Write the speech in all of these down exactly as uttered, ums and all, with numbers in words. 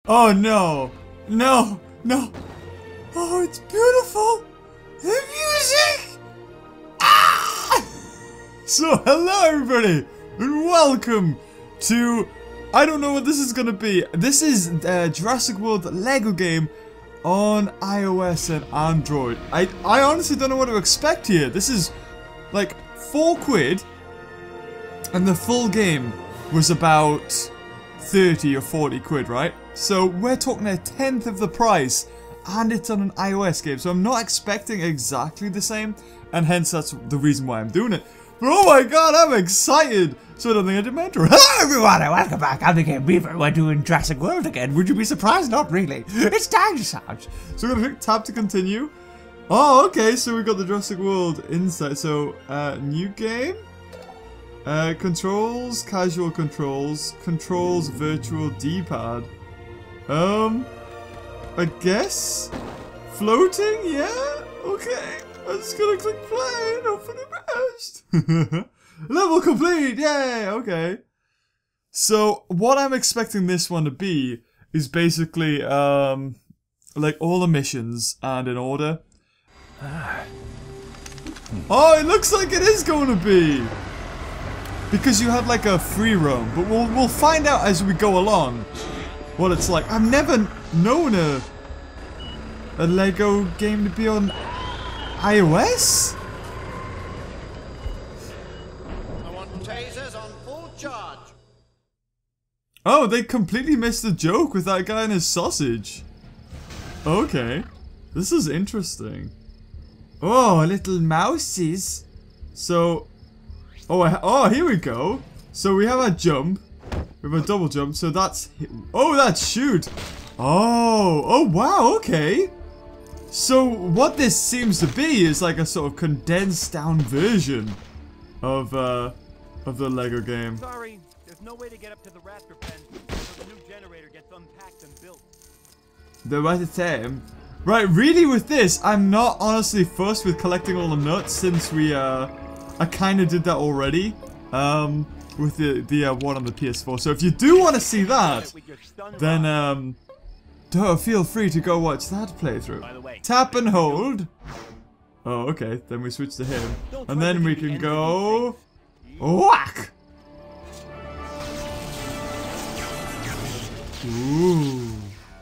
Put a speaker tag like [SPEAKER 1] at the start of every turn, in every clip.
[SPEAKER 1] Oh no! No! No! Oh, it's beautiful! The music! Ah! So, hello everybody! And welcome to... I don't know what this is gonna be. This is uh, Jurassic World Lego game on iOS and Android. I, I honestly don't know what to expect here. This is like four quid and the full game was about thirty or forty quid, right? So we're talking a tenth of the price and it's on an iOS game. So I'm not expecting exactly the same and hence that's the reason why I'm doing it. But oh my god, I'm excited! So I don't think I did my intro.
[SPEAKER 2] Hello everyone, and welcome back. I'm the Game Beaver. We're doing Jurassic World again. Would you be surprised? Not really. It's dinosaurs.
[SPEAKER 1] So we're gonna click tab to continue. Oh, okay, so we got the Jurassic World inside. So, uh, new game? Uh, controls, casual controls, controls, virtual D-pad. Um, I guess? Floating? Yeah? Okay. I'm just gonna click play and hope for the best. Level complete! Yay! Okay. So, what I'm expecting this one to be is basically, um, like all the missions and in order. Oh, it looks like it is going to be! Because you have like a free roam, but we'll, we'll find out as we go along what it's like. I've never known a, a Lego game to be on iOS?
[SPEAKER 3] I want tasers on full charge.
[SPEAKER 1] Oh, they completely missed the joke with that guy and his sausage. Okay. This is interesting. Oh, little mouses. So, oh, I, oh, here we go. So we have a jump. We have a double jump. So that's, oh, that's shoot. Oh, oh, wow, okay. So what this seems to be is like a sort of condensed down version of uh of the Lego game.
[SPEAKER 4] Sorry, there's no way to get up to the raptor pen until the new generator gets unpacked and built.
[SPEAKER 1] The right time. Right, really with this, I'm not honestly fussed with collecting all the nuts since we uh I kinda did that already. Um with the the uh, one on the P S four. So if you do want to see that, then um Duh, feel free to go watch that playthrough.
[SPEAKER 4] By the way,
[SPEAKER 1] Tap and hold. Oh, okay. Then we switch to him. And then we can go... Whack! Ooh.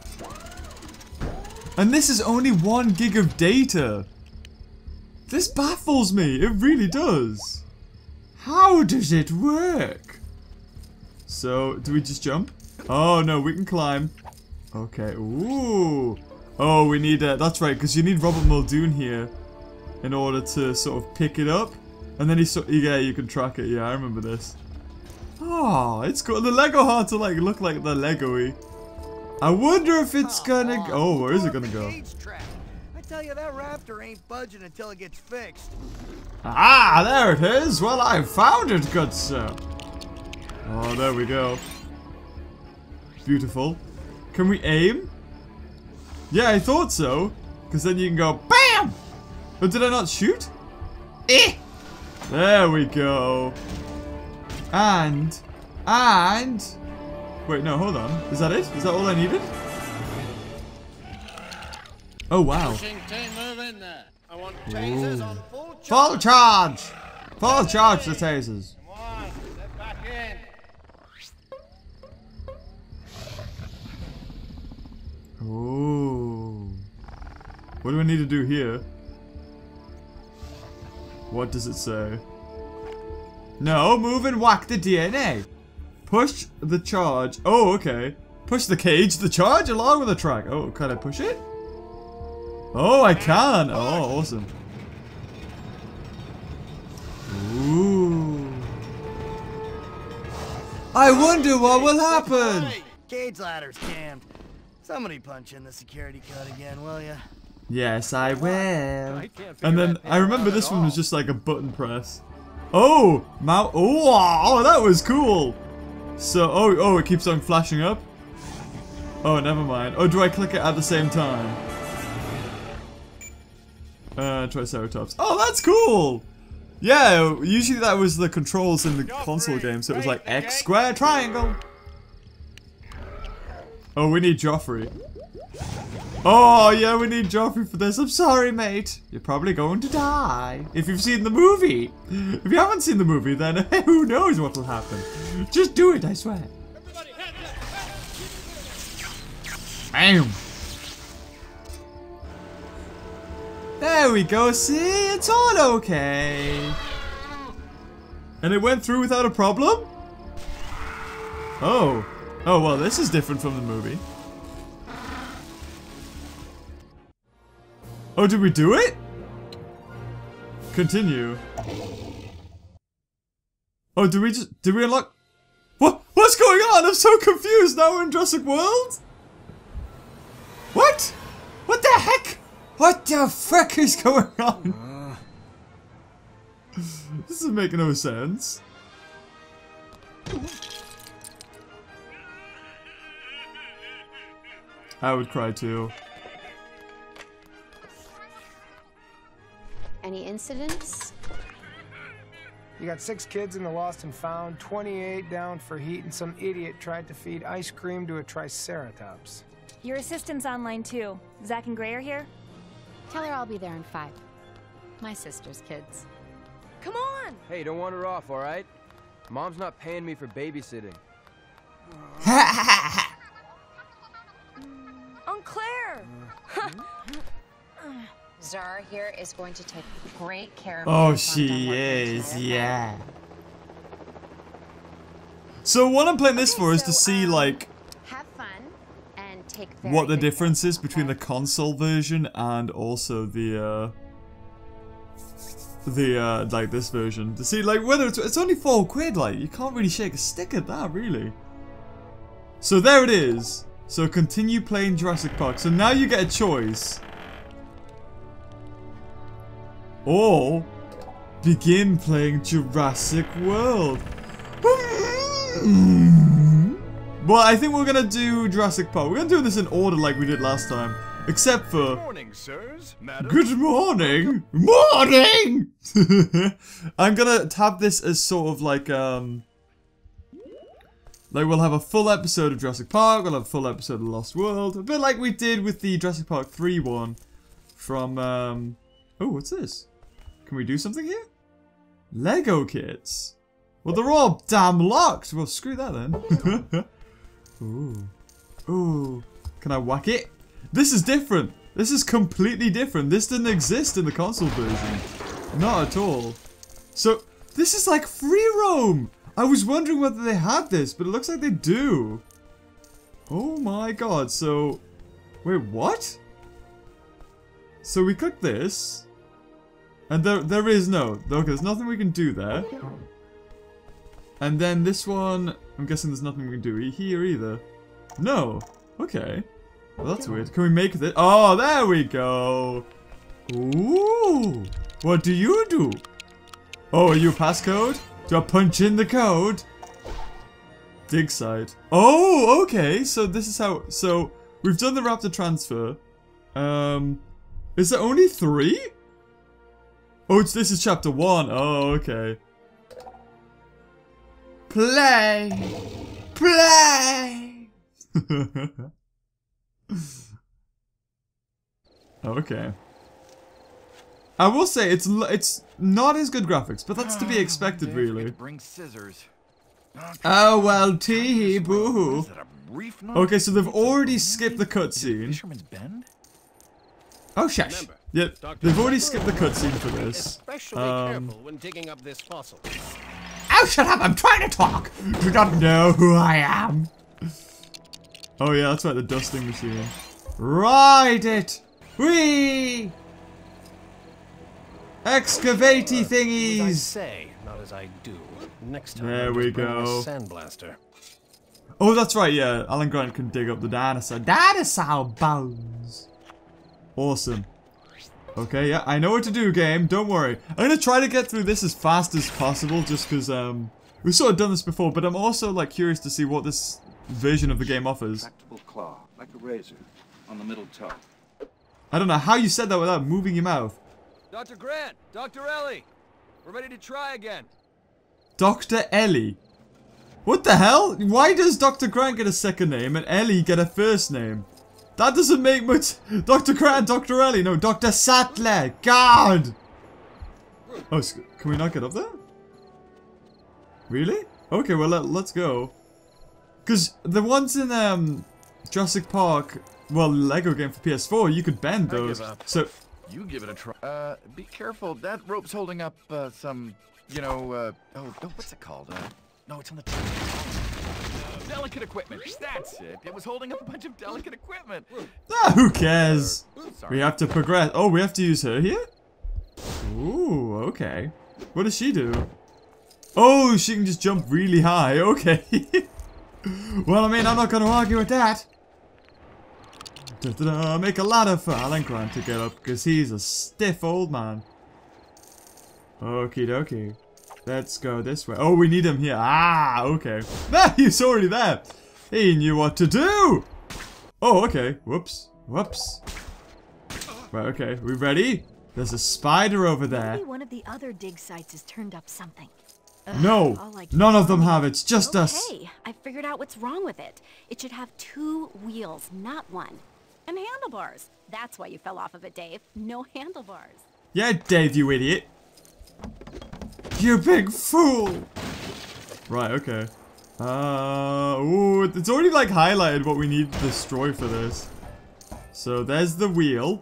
[SPEAKER 1] And this is only one gig of data. This baffles me. It really does. How does it work? So, do we just jump? Oh, no, we can climb. Okay, ooh. Oh, we need, uh, that's right, because you need Robert Muldoon here in order to sort of pick it up. And then he so, yeah, you can track it. Yeah, I remember this. Oh, it's got the Lego heart to like look like the Lego-y. I wonder if it's gonna go. Oh, where is it gonna go?
[SPEAKER 3] I tell you, that raptor ain't budging until it gets fixed.
[SPEAKER 1] Ah, there it is. Well, I found it, good sir. Oh, there we go. Beautiful. Can we aim? Yeah, I thought so. Because then you can go BAM! But did I not shoot? Eh! There we go. And... And... Wait, no, hold on. Is that it? Is that all I needed? Oh, wow.
[SPEAKER 3] Move in there. I want tasers on full charge.
[SPEAKER 1] Full charge! Full charge the tasers.
[SPEAKER 3] Come on, step back in.
[SPEAKER 1] Ooh. What do I need to do here? What does it say? No, move and whack the D N A. Push the charge. Oh, okay. Push the cage, the charge along with the track. Oh, can I push it? Oh, I can. Oh, awesome. Ooh. I wonder what will happen.
[SPEAKER 3] Cage ladder's jammed. Somebody punch in the security code again, will ya?
[SPEAKER 1] Yes, I will. And then I remember this one was just like a button press. Oh, mount. Oh, oh, that was cool. So, oh, oh, it keeps on flashing up. Oh, never mind. Oh, do I click it at the same time? Uh, Triceratops. Oh, that's cool. Yeah, usually that was the controls in the console game, so it was like X square triangle. Oh, we need Joffrey. Oh, yeah, we need Joffrey for this. I'm sorry, mate. You're probably going to die. If you've seen the movie. If you haven't seen the movie, then who knows what will happen. Just do it, I swear. Bam. There we go. See? It's all okay. And it went through without a problem? Oh. Oh, well, this is different from the movie. Oh, did we do it? Continue. Oh, did we just... Did we unlock... What? What's going on? I'm so confused. Now we're in Jurassic World? What? What the heck? What the frick is going on? This is making no sense. I would cry too.
[SPEAKER 5] Any incidents?
[SPEAKER 6] You got six kids in the lost and found, twenty-eight down for heat, and some idiot tried to feed ice cream to a triceratops.
[SPEAKER 7] Your assistant's online too. Zach and Gray are here?
[SPEAKER 5] Tell her I'll be there in five. My sister's kids.
[SPEAKER 7] Come on!
[SPEAKER 8] Hey, don't wander off, all right? Mom's not paying me for babysitting.
[SPEAKER 7] Aunt Claire!
[SPEAKER 5] Zara here is going to take great care of
[SPEAKER 1] Oh,
[SPEAKER 5] you.
[SPEAKER 1] she is, yeah. So what I'm playing this
[SPEAKER 5] Okay,
[SPEAKER 1] for is
[SPEAKER 5] so,
[SPEAKER 1] to see,
[SPEAKER 5] um,
[SPEAKER 1] like,
[SPEAKER 5] have fun and take very
[SPEAKER 1] what the
[SPEAKER 5] good care
[SPEAKER 1] difference
[SPEAKER 5] of
[SPEAKER 1] is
[SPEAKER 5] you,
[SPEAKER 1] between the
[SPEAKER 5] okay?
[SPEAKER 1] console version and also the, uh... The, uh, like, this version. To see, like, whether it's... It's only four quid, like, you can't really shake a stick at that, really. So there it is. So continue playing Jurassic Park. So now you get a choice. Or begin playing Jurassic World. Well, I think we're gonna do Jurassic Park. We're gonna do this in order like we did last time. Except for...
[SPEAKER 4] Good morning, sirs. Madam.
[SPEAKER 1] Good morning! Morning! I'm gonna have this as sort of like, um... Like, we'll have a full episode of Jurassic Park, we'll have a full episode of Lost World. A bit like we did with the Jurassic Park three one. From, um... Oh, what's this? Can we do something here? Lego kits. Well, they're all damn locked. Well, screw that then. Ooh. Ooh. Can I whack it? This is different. This is completely different. This didn't exist in the console version. Not at all. So, this is like free roam. I was wondering whether they had this, but it looks like they do. Oh my god. So, wait, what? So we click this. And there, there is no. Okay, there's nothing we can do there. And then this one, I'm guessing there's nothing we can do here either. No. Okay. Well, that's weird. Can we make this? Oh, there we go. Ooh. What do you do? Oh, are you a passcode? Do I punch in the code? Dig site. Oh, okay. So this is how. So we've done the Raptor transfer. Um, is there only three? Oh, it's, this is chapter one. Oh, okay. Play. Play. Okay. I will say it's it's not as good graphics, but that's to be expected, really.
[SPEAKER 4] Bring scissors.
[SPEAKER 1] Oh well, tee boo hoo. Okay, so they've already skipped the cutscene.
[SPEAKER 4] Fisherman's Bend?
[SPEAKER 1] Oh shush. Yeah, they've already skipped the cutscene for this.
[SPEAKER 9] Especially
[SPEAKER 1] Um,
[SPEAKER 9] careful when digging up this fossil.
[SPEAKER 2] Oh, shut up! I'm trying to talk.
[SPEAKER 1] Do you not know who I am? Oh yeah, that's right, the dusting machine. Ride it! Whee! Excavatey
[SPEAKER 9] As I
[SPEAKER 1] thingies!
[SPEAKER 9] say, not as I do. Next time,
[SPEAKER 1] There
[SPEAKER 9] I'll
[SPEAKER 1] we
[SPEAKER 9] just bring my
[SPEAKER 1] go.
[SPEAKER 9] sandblaster.
[SPEAKER 1] Oh, that's right, yeah. Alan Grant can dig up the dinosaur. Dinosaur bones! Awesome. Okay, yeah, I know what to do, game. Don't worry. I'm gonna try to get through this as fast as possible, just because, um... we've sort of done this before, but I'm also, like, curious to see what this version of the game offers.
[SPEAKER 10] Tractable claw, like a razor, on the middle toe.
[SPEAKER 1] I don't know how you said that without moving your mouth.
[SPEAKER 8] Doctor Grant! Doctor Ellie! We're ready to try again.
[SPEAKER 1] Doctor Ellie. What the hell? Why does Doctor Grant get a second name and Ellie get a first name? That doesn't make much. Doctor Grant, Doctor Ellie, no, Doctor Sattler. God. Oh, can we not get up there? Really? Okay, well let, let's go. Cause the ones in um Jurassic Park, well, Lego game for P S four, you could bend those. So
[SPEAKER 11] you give it a try. Uh, be careful. That rope's holding up uh, some, you know, uh, oh, oh, what's it called? Uh, no, it's on the top. Uh, delicate equipment. That's it. It was holding up a bunch of delicate equipment.
[SPEAKER 1] Ah, who cares?
[SPEAKER 11] Sorry.
[SPEAKER 1] We have to progress. Oh, we have to use her here? Ooh, okay. What does she do? Oh, she can just jump really high. Okay. Well, I mean, I'm not going to argue with that. Da -da -da, make a ladder for Alan Grant to get up, because he's a stiff old man. Okie dokie. Let's go this way. Oh, we need him here. Ah, okay. Ah, he's already there. He knew what to do. Oh, okay. Whoops. Whoops. Right, okay. We ready? There's a spider over there.
[SPEAKER 12] Maybe one of the other dig sites has turned up something.
[SPEAKER 1] No, none of them have. It's just
[SPEAKER 12] okay,
[SPEAKER 1] us.
[SPEAKER 12] Okay, I figured out what's wrong with it. It should have two wheels, not one. And handlebars. That's why you fell off of it, Dave. No handlebars.
[SPEAKER 1] Yeah, Dave, you idiot. You big fool. Right, okay. Uh, ooh, it's already like highlighted what we need to destroy for this. So there's the wheel.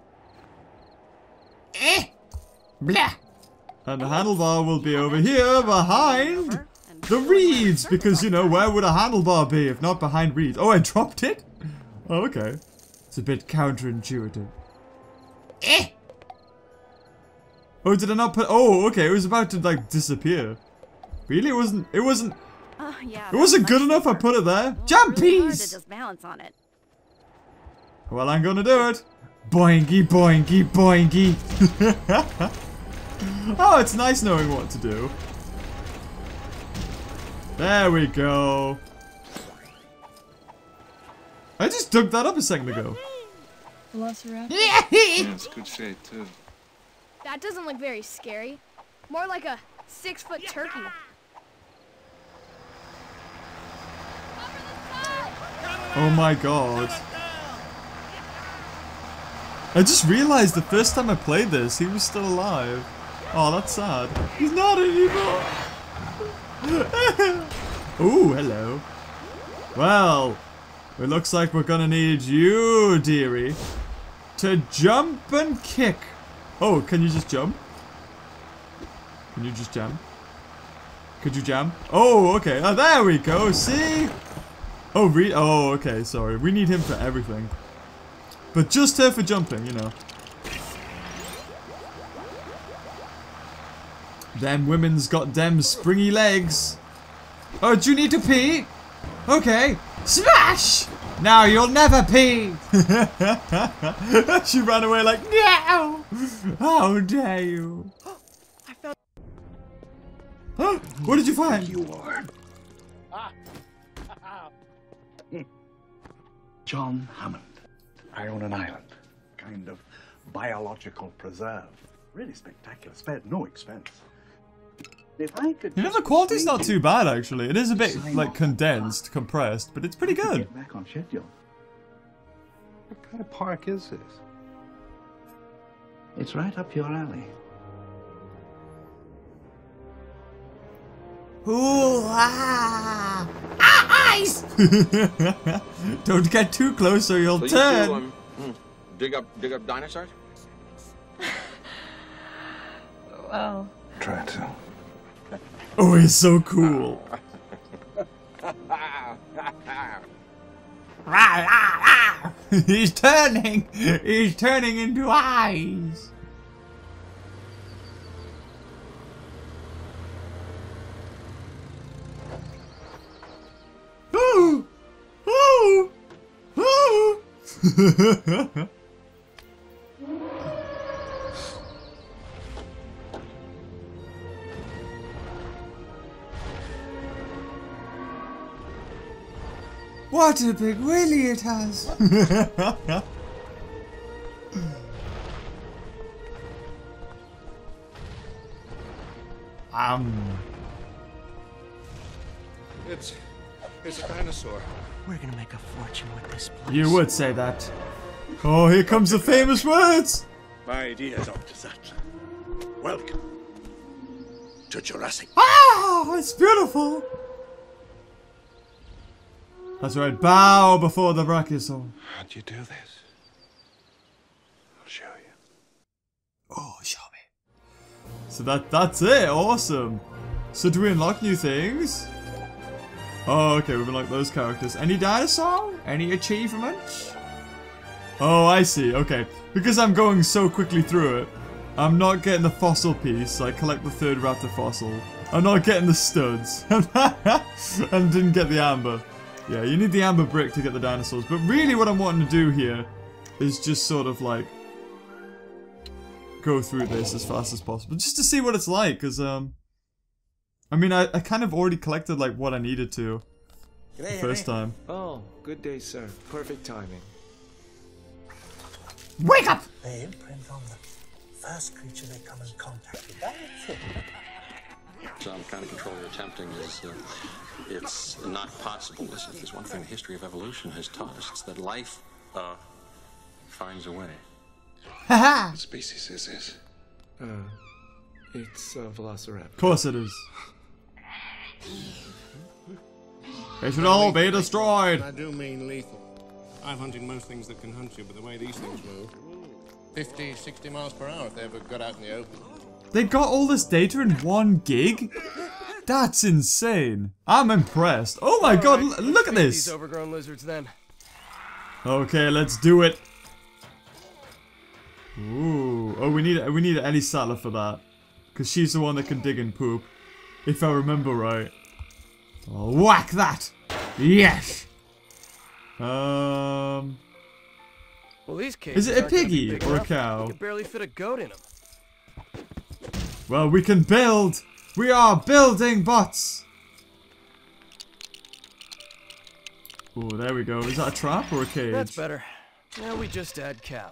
[SPEAKER 1] Eh. Blah. And the handlebar will be over here behind the reeds. Because, you know, where would a handlebar be if not behind reeds? Oh, I dropped it? Oh, okay. It's a bit counterintuitive. Eh! Oh, did I not put... Oh, okay. It was about to, like, disappear. Really? It wasn't... It wasn't...
[SPEAKER 12] Uh, yeah,
[SPEAKER 1] it wasn't good enough I put it there.
[SPEAKER 12] well,
[SPEAKER 1] Jumpies!
[SPEAKER 12] really hard to just balance on it.
[SPEAKER 1] Well, I'm gonna do it. Boingy, boingy, boingy. Oh, it's nice knowing what to do. There we go. I just dug that up a second ago.
[SPEAKER 13] Velociraptor?
[SPEAKER 10] Yeah, it's good shape, too.
[SPEAKER 13] That doesn't look very scary. More like a six-foot turkey.
[SPEAKER 1] Oh my god. I just realized the first time I played this, he was still alive. Oh, that's sad. He's not anymore. Ooh, hello. Well, it looks like we're gonna need you, dearie, to jump and kick. Oh, can you just jump? Can you just jump? Could you jump? Oh, okay. Oh, there we go. See? Oh, re- Oh, okay. Sorry. We need him for everything. But just here for jumping, you know. Them women's got them springy legs. Oh, do you need to pee? Okay. Smash! Now you'll never pee! She ran away like, no! How dare you?
[SPEAKER 11] I found.
[SPEAKER 1] What did you find?
[SPEAKER 14] You are. John Hammond. I own an island. Kind of biological preserve. Really spectacular. Spared no expense. If I could
[SPEAKER 1] you know, the quality's not too bad, actually. It is a bit, like, condensed, compressed, but it's pretty good.
[SPEAKER 14] Get back on schedule. What kind of park is this? It's right up your alley.
[SPEAKER 2] Ooh, ah! Ah, eyes!
[SPEAKER 1] Don't get too close or you'll
[SPEAKER 15] so
[SPEAKER 1] turn.
[SPEAKER 15] You, um, dig up, dig up dinosaurs?
[SPEAKER 13] Well.
[SPEAKER 14] Try to.
[SPEAKER 1] Oh, he's so cool. He's turning. He's turning into eyes. Ooh. Ooh. Ooh. What a big willy it has! um.
[SPEAKER 10] It's
[SPEAKER 9] Here's a dinosaur.
[SPEAKER 16] We're gonna make a fortune with this place.
[SPEAKER 1] You would say that. Oh, here comes the famous words!
[SPEAKER 14] My dear Doctor Sattler, welcome to Jurassic.
[SPEAKER 1] Ah, it's beautiful! That's right, bow before the brachiosaur.
[SPEAKER 14] How'd you do this? I'll show you.
[SPEAKER 1] Oh, show me. So that that's it, awesome. So do we unlock new things? Oh, okay, we've unlocked those characters. Any dinosaur? Any achievements? Oh, I see, okay. Because I'm going so quickly through it, I'm not getting the fossil piece, I collect the third raptor fossil. I'm not getting the studs. And didn't get the amber. Yeah, you need the amber brick to get the dinosaurs. But really what I'm wanting to do here is just sort of like go through this as fast as possible. Just to see what it's like, because, um... I mean, I, I kind of already collected, like, what I needed to the first time.
[SPEAKER 17] Oh, good day, sir. Perfect timing.
[SPEAKER 1] Wake up!
[SPEAKER 18] They imprint on the first creature they come in contact with. That's it.
[SPEAKER 15] Some kind of control you're attempting is, uh, it's not possible. Listen, if there's one thing the history of evolution has taught us, it's that life, uh, finds a way.
[SPEAKER 1] Haha!
[SPEAKER 14] What species is this?
[SPEAKER 17] Uh, it's a velociraptor.
[SPEAKER 1] Of course it is. They should all be destroyed!
[SPEAKER 9] I do mean lethal. I've hunted most things that can hunt you, but the way these things move, fifty, sixty miles per hour if they ever got out in the open.
[SPEAKER 1] They got all this data in one gig? That's insane. I'm impressed. Oh my god,
[SPEAKER 8] right,
[SPEAKER 1] look at this!
[SPEAKER 8] These overgrown lizards then.
[SPEAKER 1] Okay, let's do it. Ooh. Oh, we need we need Ellie Sattler for that. Because she's the one that can dig and poop. If I remember right. I'll whack that! Yes! Um...
[SPEAKER 8] Well, these cages
[SPEAKER 1] Is it a
[SPEAKER 8] aren't gonna be
[SPEAKER 1] piggy
[SPEAKER 8] big
[SPEAKER 1] or a
[SPEAKER 8] enough.
[SPEAKER 1] cow?
[SPEAKER 8] You can barely fit a goat in them.
[SPEAKER 1] Well, we can build! We are building bots! Oh, there we go. Is that a trap or a cage?
[SPEAKER 8] That's better. Now we just add cow.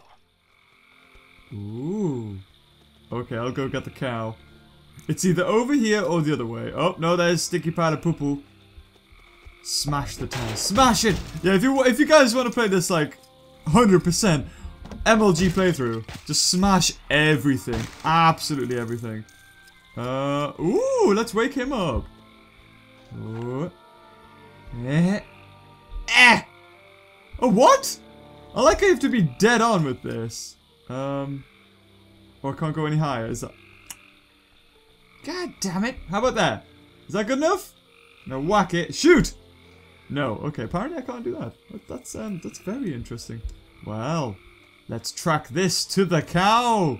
[SPEAKER 1] Ooh. Okay, I'll go get the cow. It's either over here or the other way. Oh, no, there's sticky pile of poo-poo. Smash the tile. Smash it! Yeah, if you if you guys want to play this, like, one hundred percent M L G playthrough, just smash everything. Absolutely everything. Uh, ooh, let's wake him up. Ooh. Eh. Eh! Oh, what? I like how you have to be dead on with this. Um, or I can't go any higher. Is that... God damn it. How about that? Is that good enough? Now whack it. Shoot! No. Okay, apparently I can't do that. that that's, um, that's very interesting. Well, let's track this to the cow.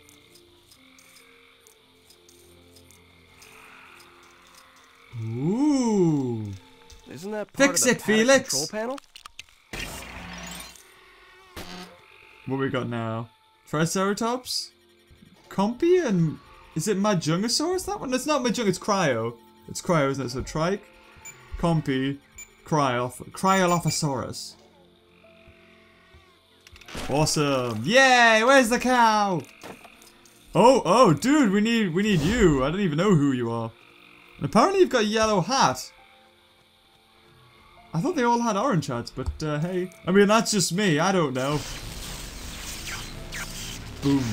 [SPEAKER 1] Ooh.
[SPEAKER 8] Isn't that part
[SPEAKER 1] Fix
[SPEAKER 8] of the
[SPEAKER 1] it, Felix.
[SPEAKER 8] control panel?
[SPEAKER 1] What we got now? Triceratops? Compy and... Is it Majungasaurus? That one? It's not Majung, it's Cryo. It's Cryo, isn't it? So Trike, Compy, Cryo, Cryolophosaurus. Awesome. Yay! Where's the cow? Oh, oh, dude, we need, we need you. I don't even know who you are. And apparently you've got a yellow hat. I thought they all had orange hats, but uh, hey. I mean, that's just me. I don't know. Boom.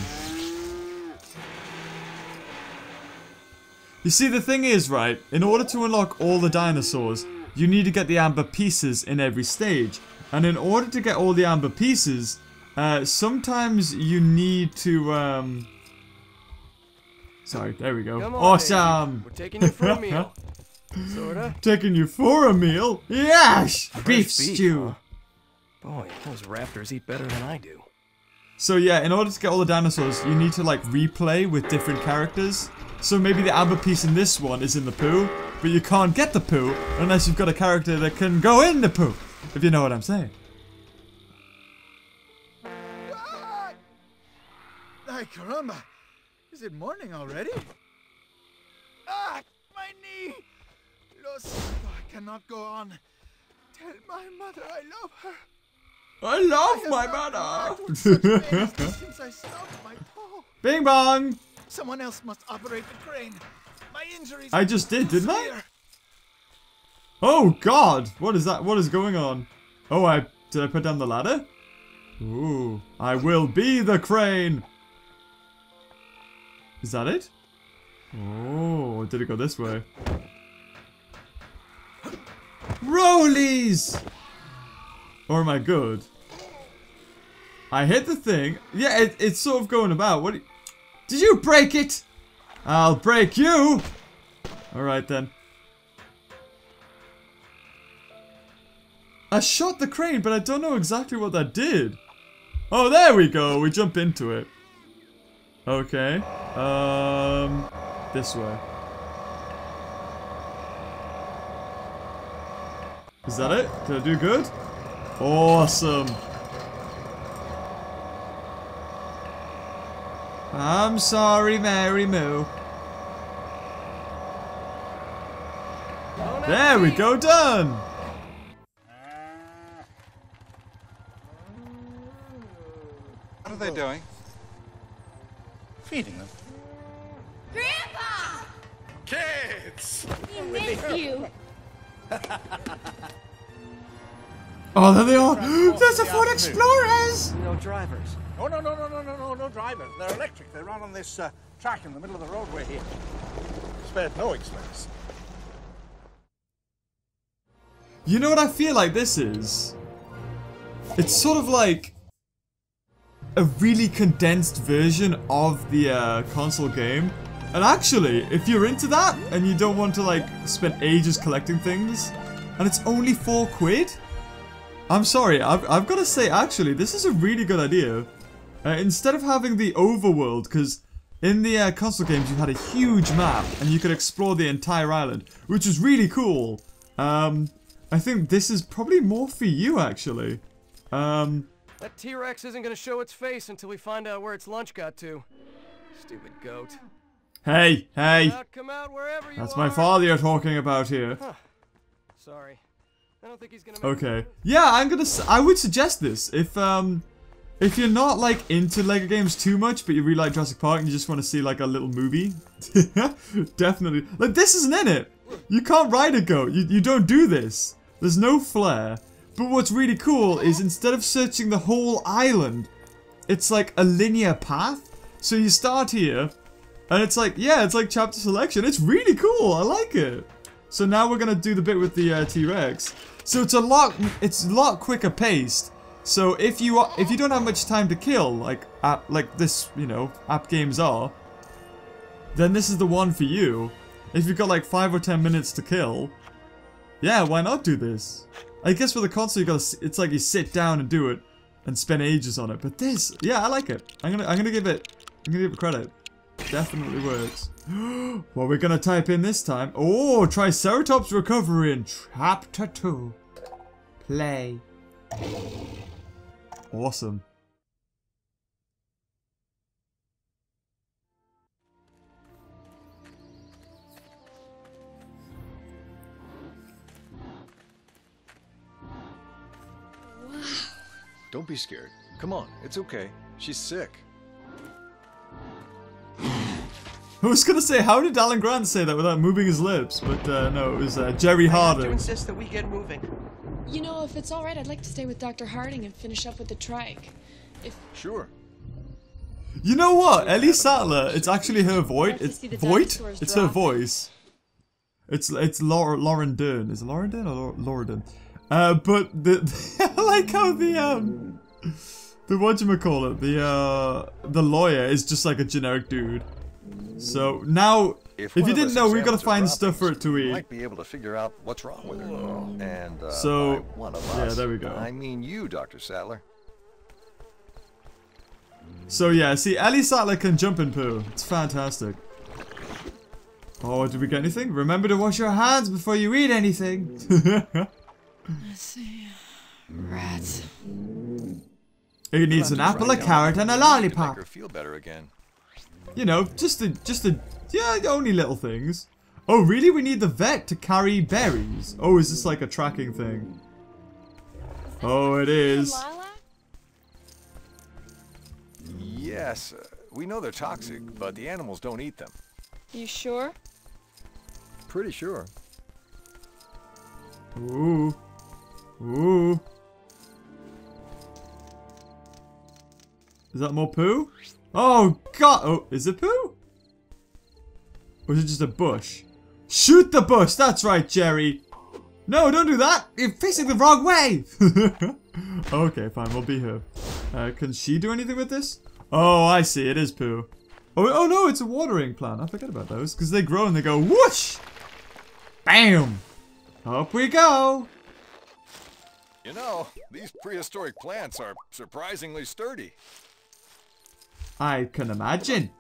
[SPEAKER 1] You see, the thing is, right, in order to unlock all the dinosaurs, you need to get the amber pieces in every stage. And in order to get all the amber pieces, uh, sometimes you need to, um... Sorry, there we go.
[SPEAKER 8] Come on,
[SPEAKER 1] awesome!
[SPEAKER 8] baby. We're taking you for a meal. Sorta.
[SPEAKER 1] Taking you for a meal? Yes! Beef,
[SPEAKER 8] beef
[SPEAKER 1] stew!
[SPEAKER 8] Huh? Boy, those raptors eat better than I do.
[SPEAKER 1] So yeah, in order to get all the dinosaurs, you need to like replay with different characters. So maybe the amber piece in this one is in the poo, but you can't get the poo unless you've got a character that can go in the poo, if you know what I'm saying.
[SPEAKER 19] Ay, caramba! Is it morning already? Ah, my knee! Lo siento, I cannot go on. Tell my mother I love her.
[SPEAKER 1] I love
[SPEAKER 19] I
[SPEAKER 1] my
[SPEAKER 19] mother! Since I stubbed my toe.
[SPEAKER 1] Bing bong!
[SPEAKER 19] Someone else must operate the crane. My injuries.
[SPEAKER 1] I just did, didn't I? Oh God! What is that? What is going on? Oh, I did I put down the ladder? Ooh, I will be the crane. Is that it? Oh, did it go this way? Rollies! Or am I good? I hit the thing. Yeah, it, it's sort of going about. What? Do you, did you break it? I'll break you. All right then. I shot the crane, but I don't know exactly what that did. Oh, there we go. We jump into it. Okay. Um, this way. Is that it? Did I do good? Awesome. I'm sorry, Mary Moo. There we go, done.
[SPEAKER 10] What are they doing? Feeding them.
[SPEAKER 7] Grandpa!
[SPEAKER 10] Kids!
[SPEAKER 7] We miss you.
[SPEAKER 1] Oh, there they are! There's the Ford Explorers!
[SPEAKER 18] No drivers. Oh, no, no, no, no, no, no, no drivers. They're electric. They run on this uh, track in the middle of the roadway here. Spared no expense.
[SPEAKER 1] You know what I feel like this is? It's sort of like a really condensed version of the uh, console game. And actually, if you're into that and you don't want to like spend ages collecting things, and it's only four quid, I'm sorry, I've, I've got to say actually, this is a really good idea. Uh, instead of having the overworld, because in the uh, console games you had a huge map and you could explore the entire island, which was really cool. Um, I think this is probably more for you actually. Um,
[SPEAKER 8] that T-Rex isn't gonna show its face until we find out where its lunch got to. Stupid goat.
[SPEAKER 1] Hey, hey.
[SPEAKER 8] Come out, come out wherever you
[SPEAKER 1] That's
[SPEAKER 8] are.
[SPEAKER 1] my father you're talking about here.
[SPEAKER 8] Huh. Sorry. I don't think he's gonna.
[SPEAKER 1] Okay. Yeah, I'm gonna. S I would suggest this if um, if you're not like into Lego games too much, but you really like Jurassic Park and you just want to see like a little movie. Definitely. Like this isn't in it. You can't ride a goat. You you don't do this. There's no flair. But what's really cool is instead of searching the whole island, it's like a linear path. So you start here, and it's like yeah, it's like chapter selection. It's really cool. I like it. So now we're gonna do the bit with the uh, T-Rex. So it's a lot, it's a lot quicker paced. So if you are, if you don't have much time to kill, like app, like this, you know, app games are, then this is the one for you. If you've got like five or ten minutes to kill, yeah, why not do this? I guess for the console, you gotta, it's like you sit down and do it, and spend ages on it. But this, yeah, I like it. I'm gonna, I'm gonna give it, I'm gonna give it credit. Definitely works. What we're gonna type in this time? Oh, Triceratops recovery in chapter two. Play. Awesome.
[SPEAKER 20] Wow. Don't be scared. Come on, it's okay. She's sick.
[SPEAKER 1] I was gonna say, how did Alan Grant say that without moving his lips? But uh, no, it was uh, Jerry
[SPEAKER 16] I have to
[SPEAKER 1] Harding.
[SPEAKER 16] insist that we get moving.
[SPEAKER 21] You know, if it's all right, I'd like to stay with Doctor Harding and finish up with the trike. If
[SPEAKER 20] sure.
[SPEAKER 1] You know what? Ellie Sattler, it's actually her voice. It's voice. It's her voice. It's it's Laura, Lauren Dern. Is it Lauren Dern or Laura, Laura Dern? Uh, but the I like how the um the whatchamacallit, the uh the lawyer is just like a generic dude. So now, if, if you didn't know, we've got to find stuff for it to eat.
[SPEAKER 22] You might be able to figure out what's wrong with her. And uh,
[SPEAKER 1] so,
[SPEAKER 22] by one of
[SPEAKER 1] yeah,
[SPEAKER 22] us,
[SPEAKER 1] there we go.
[SPEAKER 22] I mean you, Doctor Sattler.
[SPEAKER 1] So yeah, see, Ellie Sattler can jump in poo. It's fantastic. Oh, did we get anything? Remember to wash your hands before you eat anything.
[SPEAKER 21] Let's see. Rats.
[SPEAKER 1] It needs an apple, a carrot, and a lollipop.
[SPEAKER 22] Make her feel better again.
[SPEAKER 1] You know, just the, just the, yeah, only little things. Oh, really? We need the vet to carry berries. Oh, is this like a tracking thing? Oh, it is.
[SPEAKER 22] Yes, uh, we know they're toxic, but the animals don't eat them.
[SPEAKER 21] You sure?
[SPEAKER 22] Pretty sure.
[SPEAKER 1] Ooh. Ooh. Is that more poo? Oh, God. Oh, is it poo? Or is it just a bush? Shoot the bush. That's right, Jerry. No, don't do that. You're facing the wrong way. Okay, fine. We'll be here. Uh, can she do anything with this? Oh, I see. It is poo. Oh, oh no, it's a watering plant. I forget about those. Because they grow and they go whoosh. Bam. Up we go.
[SPEAKER 22] You know, these prehistoric plants are surprisingly sturdy.
[SPEAKER 1] I can imagine.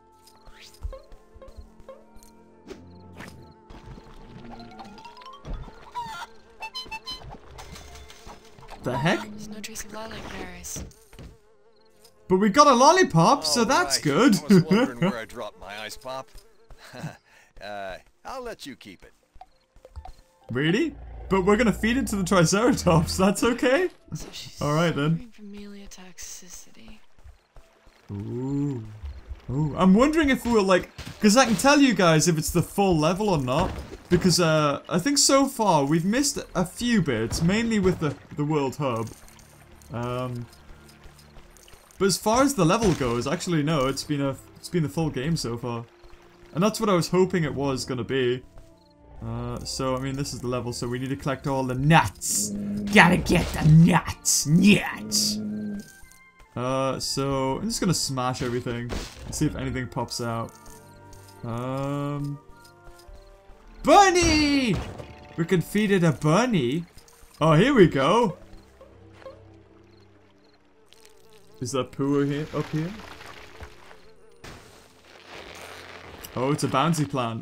[SPEAKER 1] The heck?
[SPEAKER 21] There's no trace of lilac berries.
[SPEAKER 1] But we got a lollipop, so that's
[SPEAKER 22] right.
[SPEAKER 1] good.
[SPEAKER 22] I was wondering where I dropped my ice pop. uh, I'll let you keep it.
[SPEAKER 1] Really? But we're gonna feed it to the Triceratops. That's okay?
[SPEAKER 21] So
[SPEAKER 1] Alright then.
[SPEAKER 21] From toxicity.
[SPEAKER 1] Ooh. Ooh. I'm wondering if we'll like, because I can tell you guys if it's the full level or not. Because uh, I think so far we've missed a few bits, mainly with the the World Hub. Um. But as far as the level goes, actually no, it's been a it's been the full game so far, and that's what I was hoping it was gonna be. Uh, so I mean, this is the level, so we need to collect all the nuts.
[SPEAKER 2] Gotta get the nuts, nuts.
[SPEAKER 1] Uh, so I'm just gonna smash everything and see if anything pops out. Um, bunny! We can feed it a bunny. Oh, here we go. Is that poo here, up here? Oh, it's a bouncy plant.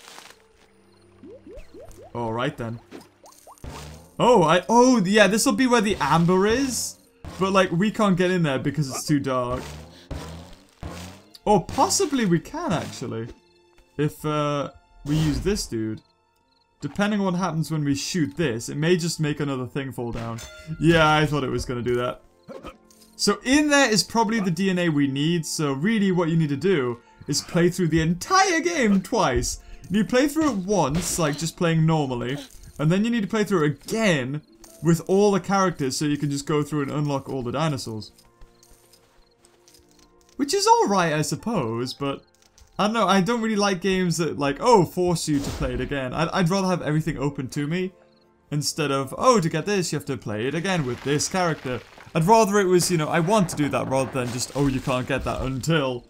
[SPEAKER 1] Alright then. Oh, I- oh, yeah, this will be where the amber is. But, like, we can't get in there because it's too dark. Or possibly we can, actually. If, uh, we use this dude. Depending on what happens when we shoot this, it may just make another thing fall down. Yeah, I thought it was gonna do that. So in there is probably the D N A we need, so really what you need to do is play through the entire game twice. You play through it once, like just playing normally, and then you need to play through it again with all the characters so you can just go through and unlock all the dinosaurs. Which is alright, I suppose, but I don't know, I don't really like games that like, oh, force you to play it again. I'd, I'd rather have everything open to me instead of, oh, to get this you have to play it again with this character. I'd rather it was, you know, I want to do that rather than just, oh, you can't get that until.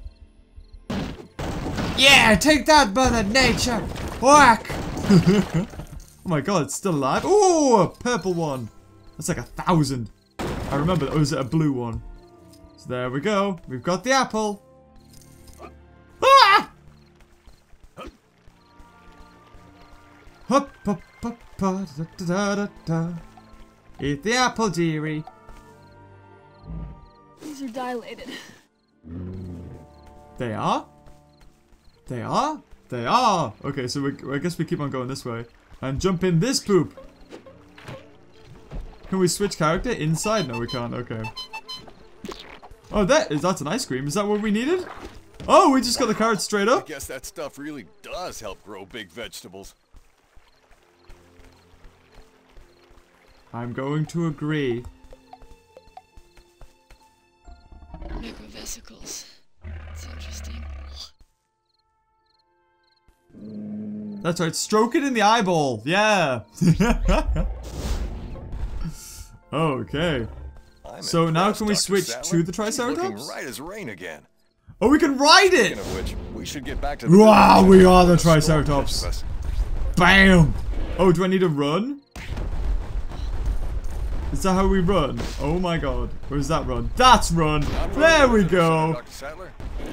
[SPEAKER 2] Yeah, take that, Mother Nature! Whack!
[SPEAKER 1] Oh my god, it's still alive. Oh, a purple one. That's like a thousand. I remember, oh, was it a blue one? So there we go. We've got the apple. Ah! Hup, hup, hup, da, da, da, da, da. Eat the apple, dearie.
[SPEAKER 21] These are dilated.
[SPEAKER 1] They are? They are? They are! Okay, so we, I guess we keep on going this way. And jump in this poop! Can we switch character inside? No, we can't. Okay. Oh, that is that's an ice cream. Is that what we needed? Oh, we just got the carrot straight up?
[SPEAKER 22] I guess that stuff really does help grow big vegetables.
[SPEAKER 1] I'm going to agree.
[SPEAKER 21] Microvesicles. It's interesting.
[SPEAKER 1] That's right, stroke it in the eyeball. Yeah. Okay.
[SPEAKER 22] I'm
[SPEAKER 1] so now can we
[SPEAKER 22] Doctor
[SPEAKER 1] switch
[SPEAKER 22] Sattler.
[SPEAKER 1] to the
[SPEAKER 22] She's looking
[SPEAKER 1] Triceratops?
[SPEAKER 22] right as rain again.
[SPEAKER 1] Oh, we can ride it!
[SPEAKER 22] Speaking of which, we should get back to the
[SPEAKER 1] Wow, we are the
[SPEAKER 22] storm
[SPEAKER 1] Triceratops.
[SPEAKER 22] ahead of us.
[SPEAKER 1] Bam! Oh, do I need to run? Is that how we run? Oh my god. Or is that run? That's run! There we go!
[SPEAKER 22] Doctor Sattler?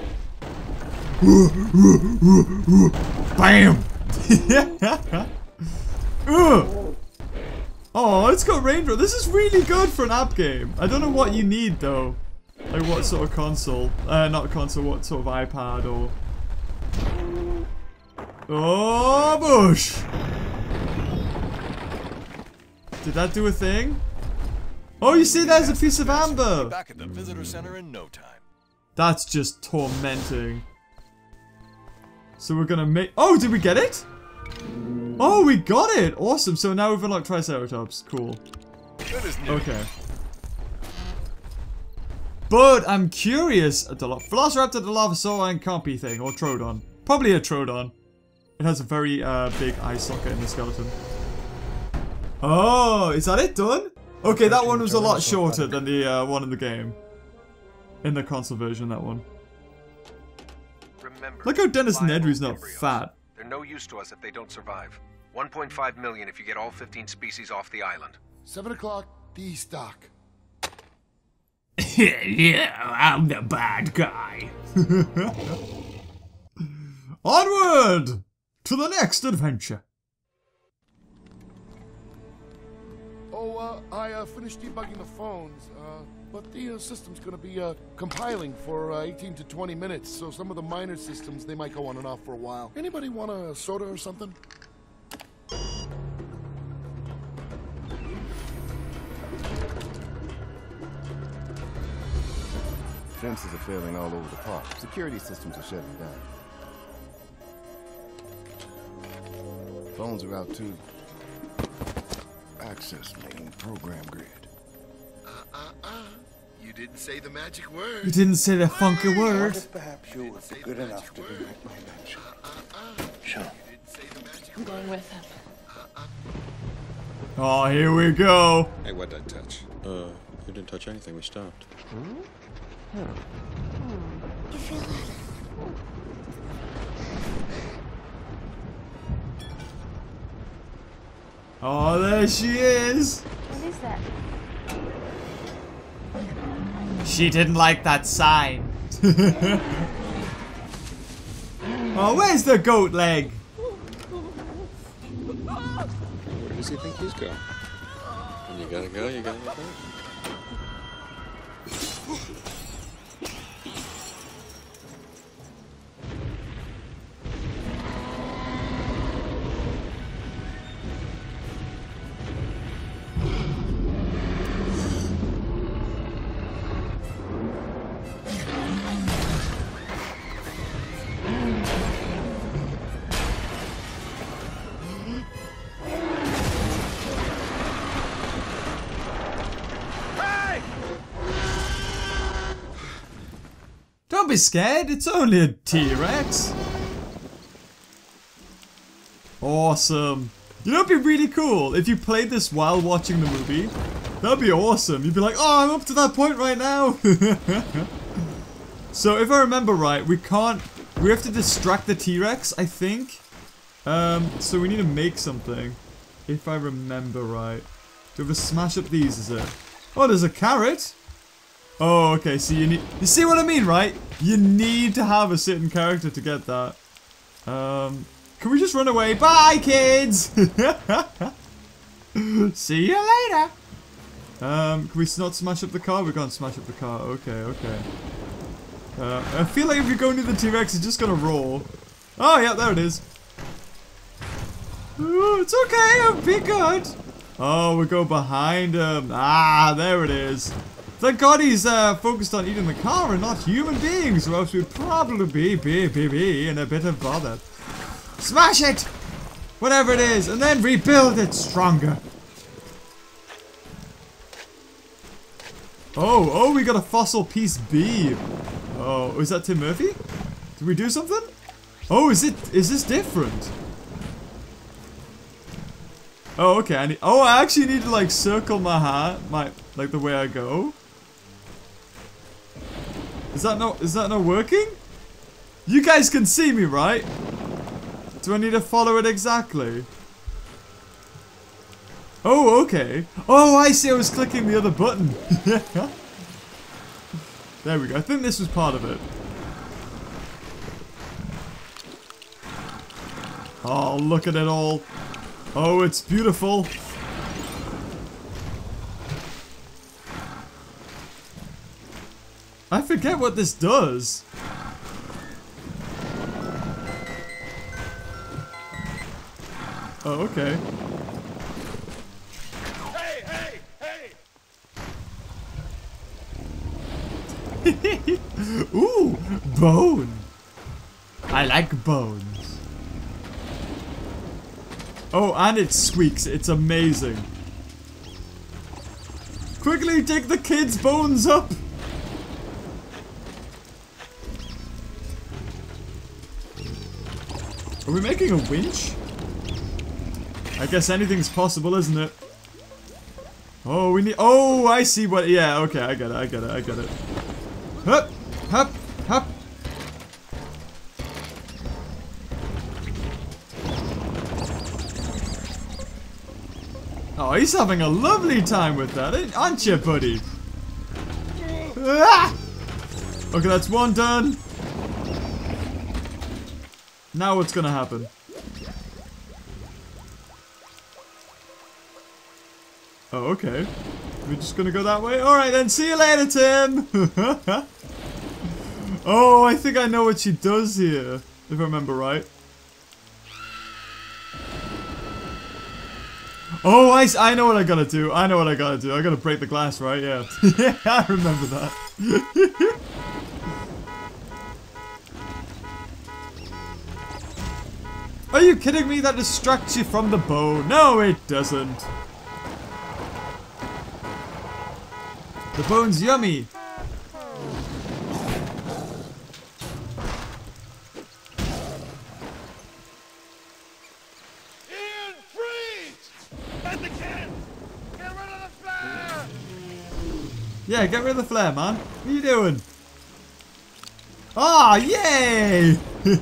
[SPEAKER 1] Bam! Ugh. Oh, it's got raindrop. This is really good for an app game. I don't know what you need though. Like what sort of console? Uh, not console, what sort of iPad or... Oh, bush! Did that do a thing? Oh, you see there's a piece of amber!
[SPEAKER 22] Back at the visitor center in no time.
[SPEAKER 1] That's just tormenting. So we're gonna make... Oh, did we get it? Oh, we got it! Awesome. So now we've unlocked Triceratops. Cool.
[SPEAKER 22] That is new.
[SPEAKER 1] Okay. But I'm curious. A Velociraptor, Dilophosaur, and Compy thing, or Troodon. Probably a Troodon. It has a very uh, big eye socket in the skeleton. Oh, is that it done? Okay, that one was a lot shorter than the uh, one in the game. In the console version, that one.
[SPEAKER 3] Remember,
[SPEAKER 1] Look how Dennis Nedry's not fat.
[SPEAKER 3] they're no use to us if they don't survive. one point five million if you get all fifteen species off the island.
[SPEAKER 6] Seven o'clock, D-stock.
[SPEAKER 2] Yeah, I'm the bad guy.
[SPEAKER 1] Onward to the next adventure.
[SPEAKER 6] Oh, uh, I uh, finished debugging the phones, uh, but the uh, system's gonna be uh, compiling for uh, eighteen to twenty minutes, so some of the minor systems, they might go on and off for a while. Anybody want a soda or something?
[SPEAKER 23] Fences are failing all over the park. Security systems are shutting down. Phones are out too. Access main program grid.
[SPEAKER 6] Uh-uh-uh. You didn't say the magic word.
[SPEAKER 1] You didn't say the funky word.
[SPEAKER 6] Perhaps you would be good enough to be my bench.
[SPEAKER 3] Sure.
[SPEAKER 21] I'm going with him.
[SPEAKER 1] Oh, here we go.
[SPEAKER 15] Hey, what'd I touch? Uh, you didn't touch anything. We stopped.
[SPEAKER 21] You feel that?
[SPEAKER 1] Oh, there she is.
[SPEAKER 21] What is that?
[SPEAKER 1] She didn't like that sign. Oh, where's the goat leg?
[SPEAKER 15] Where does he think he's going? When you gotta go, you gotta go.
[SPEAKER 1] Don't be scared, it's only a T-Rex. Awesome. You know, it'd be really cool if you played this while watching the movie. That'd be awesome. You'd be like, oh, I'm up to that point right now. So if I remember right, we can't, we have to distract the T-Rex, I think. Um, so we need to make something. If I remember right. Do we have to smash up these, is it? Oh, there's a carrot. Oh, okay, so you need, you see what I mean, right? You need to have a certain character to get that. Um, can we just run away? Bye, kids! See you later! Um, can we not smash up the car? We can't smash up the car. Okay, okay. Uh, I feel like if we go near the T-Rex, it's just gonna roar. Oh, yeah, there it is. Ooh, it's okay, I'll be good. Oh, we go behind him. Ah, there it is. Thank God he's uh, focused on eating the car and not human beings, or else we'd probably be, be, be, be in a bit of bother. Smash it! Whatever it is, and then rebuild it stronger. Oh, oh, we got a fossil piece B. Oh, is that Tim Murphy? Did we do something? Oh, is it, is this different? Oh, okay, I need, oh, I actually need to, like, circle my hat, my, like, the way I go. Is that not, is that not working? You guys can see me, right? Do I need to follow it exactly? Oh, okay. Oh, I see, I was clicking the other button. There we go, I think this was part of it. Oh, look at it all. Oh, it's beautiful. I forget what this does. Oh, okay.
[SPEAKER 10] Hey, hey, hey!
[SPEAKER 1] Ooh, bone. I like bones. Oh, and it squeaks. It's amazing. Quickly dig the kid's bones up. Are we making a winch? I guess anything's possible, isn't it? Oh, we need- Oh, I see what- Yeah, okay, I get it, I get it, I get it. Hup! Hup! Hup! Oh, he's having a lovely time with that, aren't you, buddy? Ah! Okay, that's one done. Now what's gonna happen? Oh, okay. We're just gonna go that way? Alright then, see you later, Tim! Oh, I think I know what she does here, if I remember right. Oh, I, I know what I gotta do. I know what I gotta do. I gotta break the glass, right? Yeah. Yeah, I remember that. Are you kidding me? That distracts you from the bow. No, it doesn't. The bone's yummy.
[SPEAKER 10] Ian, freeze! Get the kid! Get rid of the flare!
[SPEAKER 1] Yeah, get rid of the flare, man. What are you doing? Ah, yay!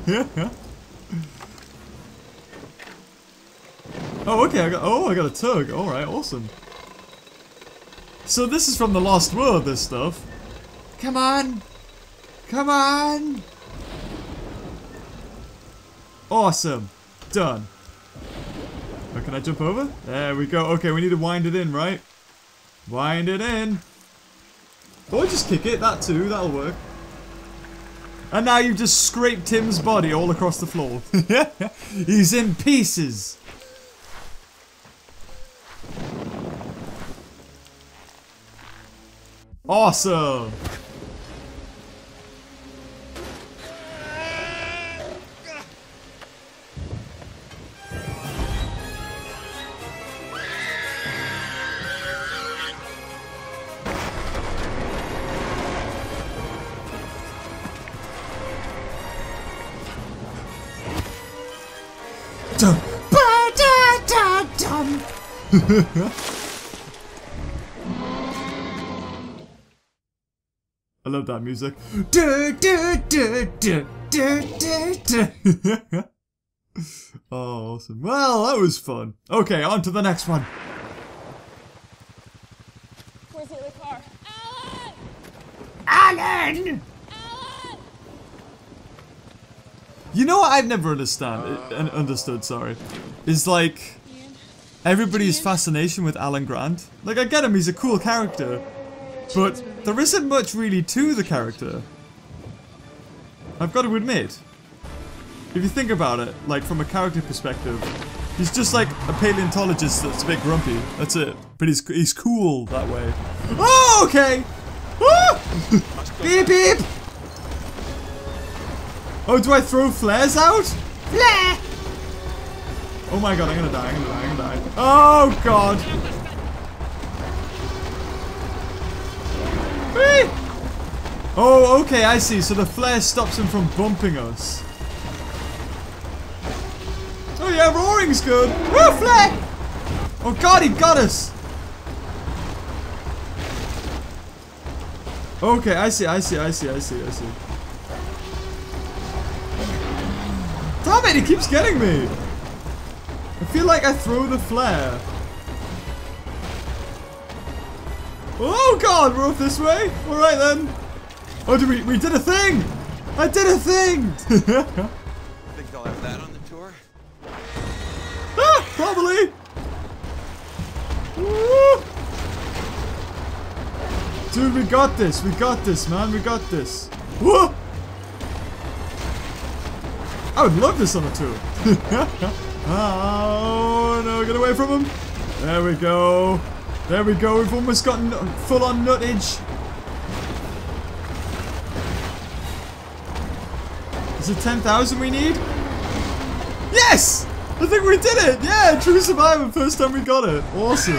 [SPEAKER 1] Oh, okay. I got. Oh, I got a tug. All right, awesome. So this is from the Lost World. This stuff. Come on, come on. Awesome. Done. Oh, can I jump over? There we go. Okay, we need to wind it in, right? Wind it in. Or just kick it. That too. That'll work. And now you've just scraped Tim's body all across the floor. He's in pieces. Awesome! Dum ba da da dum. I love that music. Du, du, du, du, du, du, du. Oh, awesome. Well, that was fun. Okay, on to the next one.
[SPEAKER 7] Where's the other car?
[SPEAKER 2] Alan!
[SPEAKER 7] Alan!
[SPEAKER 1] You know what I've never understand, uh, understood, sorry, is like everybody's fascination with Alan Grant. Like, I get him, he's a cool character, but there isn't much really to the character. I've got to admit. If you think about it, like from a character perspective, he's just like a paleontologist that's a bit grumpy. That's it. But he's he's cool that way. Oh, okay. Ah! Beep beep. Oh, do I throw flares out? Flare! Oh my god, I'm gonna die. I'm gonna die. I'm gonna die. Oh god. Whee! Oh, okay, I see. So the flare stops him from bumping us. Oh yeah, roaring's good. Woo, flare! Oh god, he got us. Okay, I see, I see, I see, I see, I see. Damn it, he keeps getting me. I feel like I throw the flare. Oh god, we're off this way. All right then. Oh, did we? We did a thing. I did a thing.
[SPEAKER 10] Think they'll have that on the tour?
[SPEAKER 1] Ah, probably. Woo. Dude, we got this. We got this, man. We got this. Whoa. I would love this on a tour. Oh no, get away from him. There we go. There we go. We've almost gotten full on nuttage. Is it ten thousand we need? Yes! I think we did it! Yeah, true survivor, first time we got it. Awesome.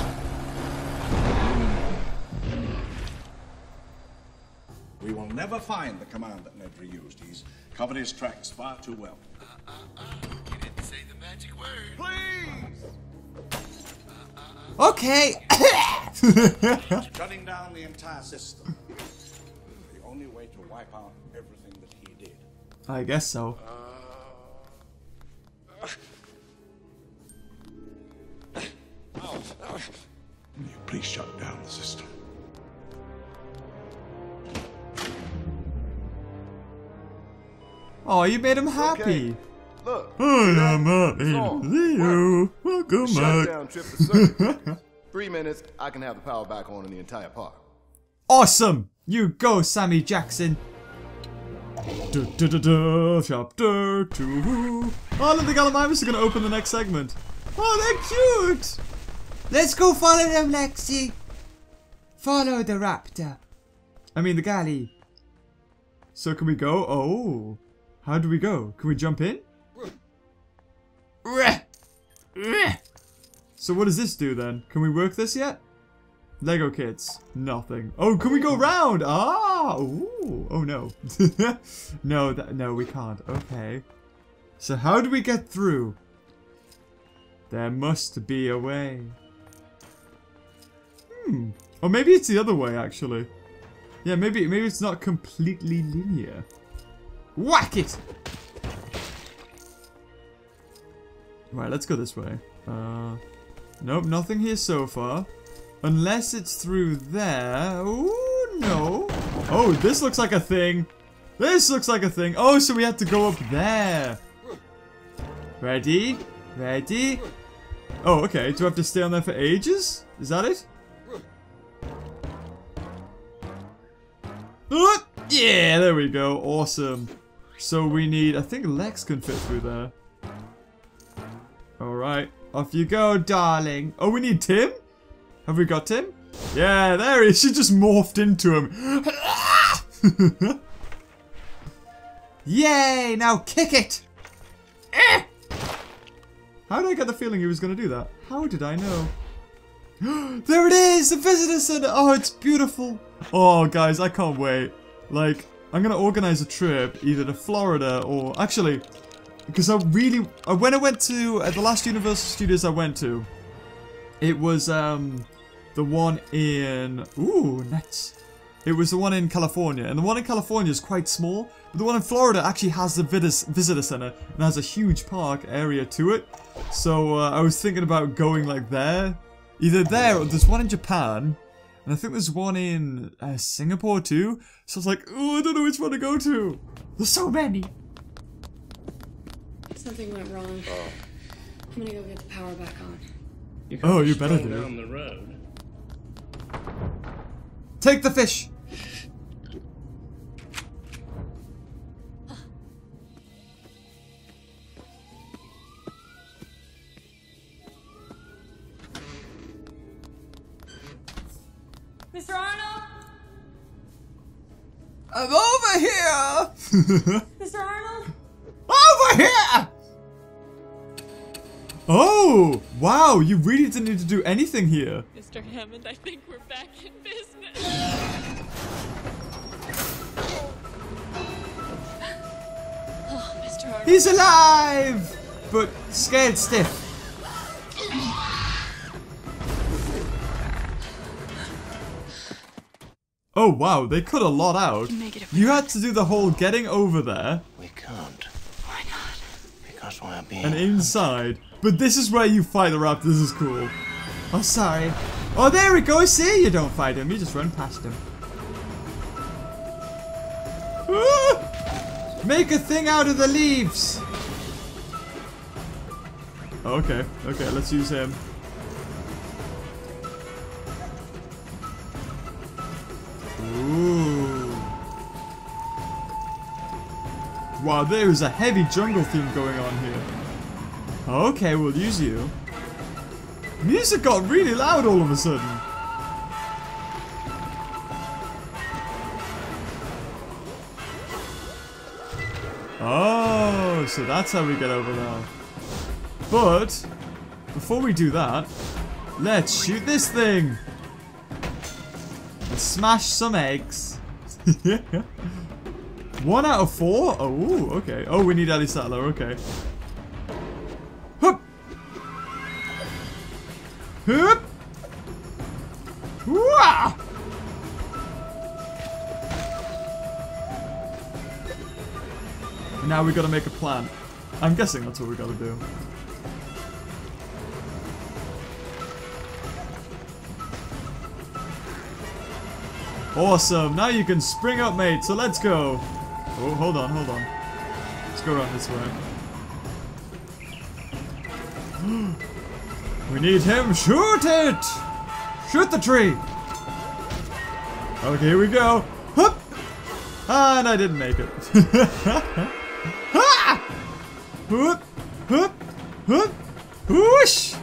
[SPEAKER 14] We will never find the command that Nedry used. He's covered his tracks far too well.
[SPEAKER 10] Uh, uh, uh, you didn't say the magic word. Please!
[SPEAKER 1] Okay.
[SPEAKER 14] Shutting down the entire system. The only way to wipe out everything that he did.
[SPEAKER 1] I guess so.
[SPEAKER 14] Will you please shut down the system?
[SPEAKER 1] Oh, you made him happy.
[SPEAKER 23] Okay. Look.
[SPEAKER 1] I am happy to see you. Welcome back.
[SPEAKER 23] Shutdown trip to circuit. Three minutes, I can have the power back on in the entire park.
[SPEAKER 1] Awesome. You go, Sammy Jackson. Da, da, da, da, chapter two. Oh, look, the Gallimimus are going to open the next segment. Oh, they're cute.
[SPEAKER 2] Let's go follow them, Lexi. Follow the raptor.
[SPEAKER 1] I mean, the galley. So can we go? Oh. How do we go? Can we jump in? So what does this do then? Can we work this yet? Lego kits. Nothing. Oh, can we go round? Ah. Ooh. Oh, no. no, that, no, we can't. Okay. So how do we get through? There must be a way. Hmm. Or maybe it's the other way, actually. Yeah, maybe maybe it's not completely linear. Whack it! Right, let's go this way. Uh, nope, nothing here so far. Unless it's through there. Ooh, no. Oh, this looks like a thing. This looks like a thing. Oh, so we have to go up there. Ready? Ready? Oh, okay. Do I have to stay on there for ages? Is that it? Oh, yeah, there we go. Awesome. So we need... I think Lex can fit through there. Alright. Off you go, darling. Oh, we need Tim? Have we got Tim? Yeah, there he is. She just morphed into him. Yay! Now kick it! How did I get the feeling he was going to do that? How did I know? There it is! The visitor center! Oh, it's beautiful! Oh, guys, I can't wait. Like, I'm going to organize a trip either to Florida or... Actually, because I really... Uh, when I went to... Uh, the last Universal Studios I went to, it was um the one in... Ooh, nuts. It was the one in California. And the one in California is quite small. But the one in Florida actually has the vis visitor center. And has a huge park area to it. So uh, I was thinking about going like there. Either there or there's one in Japan. And I think there's one in uh, Singapore too. So I was like, oh, I don't know which one to go to. There's so many.
[SPEAKER 21] Something went wrong. I'm gonna go get the power back on.
[SPEAKER 1] You oh, you better do.
[SPEAKER 4] Down the road.
[SPEAKER 1] Take the fish.
[SPEAKER 7] Mister Arnold?
[SPEAKER 2] I'm over here!
[SPEAKER 7] Mister Arnold?
[SPEAKER 2] Over here!
[SPEAKER 1] Oh, wow, you really didn't need to do anything here.
[SPEAKER 7] Mister Hammond, I think we're back in business. Oh, Mister Arnold.
[SPEAKER 2] He's alive! But scared stiff.
[SPEAKER 1] Oh wow, they cut a lot out. You had to do the whole getting over there.
[SPEAKER 4] We can't. Why not? Because we're being...
[SPEAKER 1] And inside. But this is where you fight the raptor. This is cool.
[SPEAKER 2] Oh, sorry. Oh, there we go. See, you don't fight him. You just run past him.
[SPEAKER 1] Ah!
[SPEAKER 2] Make a thing out of the leaves.
[SPEAKER 1] Okay, okay, let's use him. Ooh. Wow, there is a heavy jungle theme going on here. Okay, we'll use you. Music got really loud all of a sudden. Oh, so that's how we get over there. But before we do that, let's shoot this thing. And smash some eggs. One out of four? Oh, okay. Oh, we need Ellie Sattler. Okay. Hup. Hup. Wah! Now we gotta make a plan. I'm guessing that's what we gotta do. Awesome. Now you can spring up, mate. So let's go. Oh, hold on, hold on. Let's go around this way. We need him. Shoot it! Shoot the tree! Okay, here we go. Hup! And I didn't make it. Ha! Hup! Hup! Hup! Whoosh!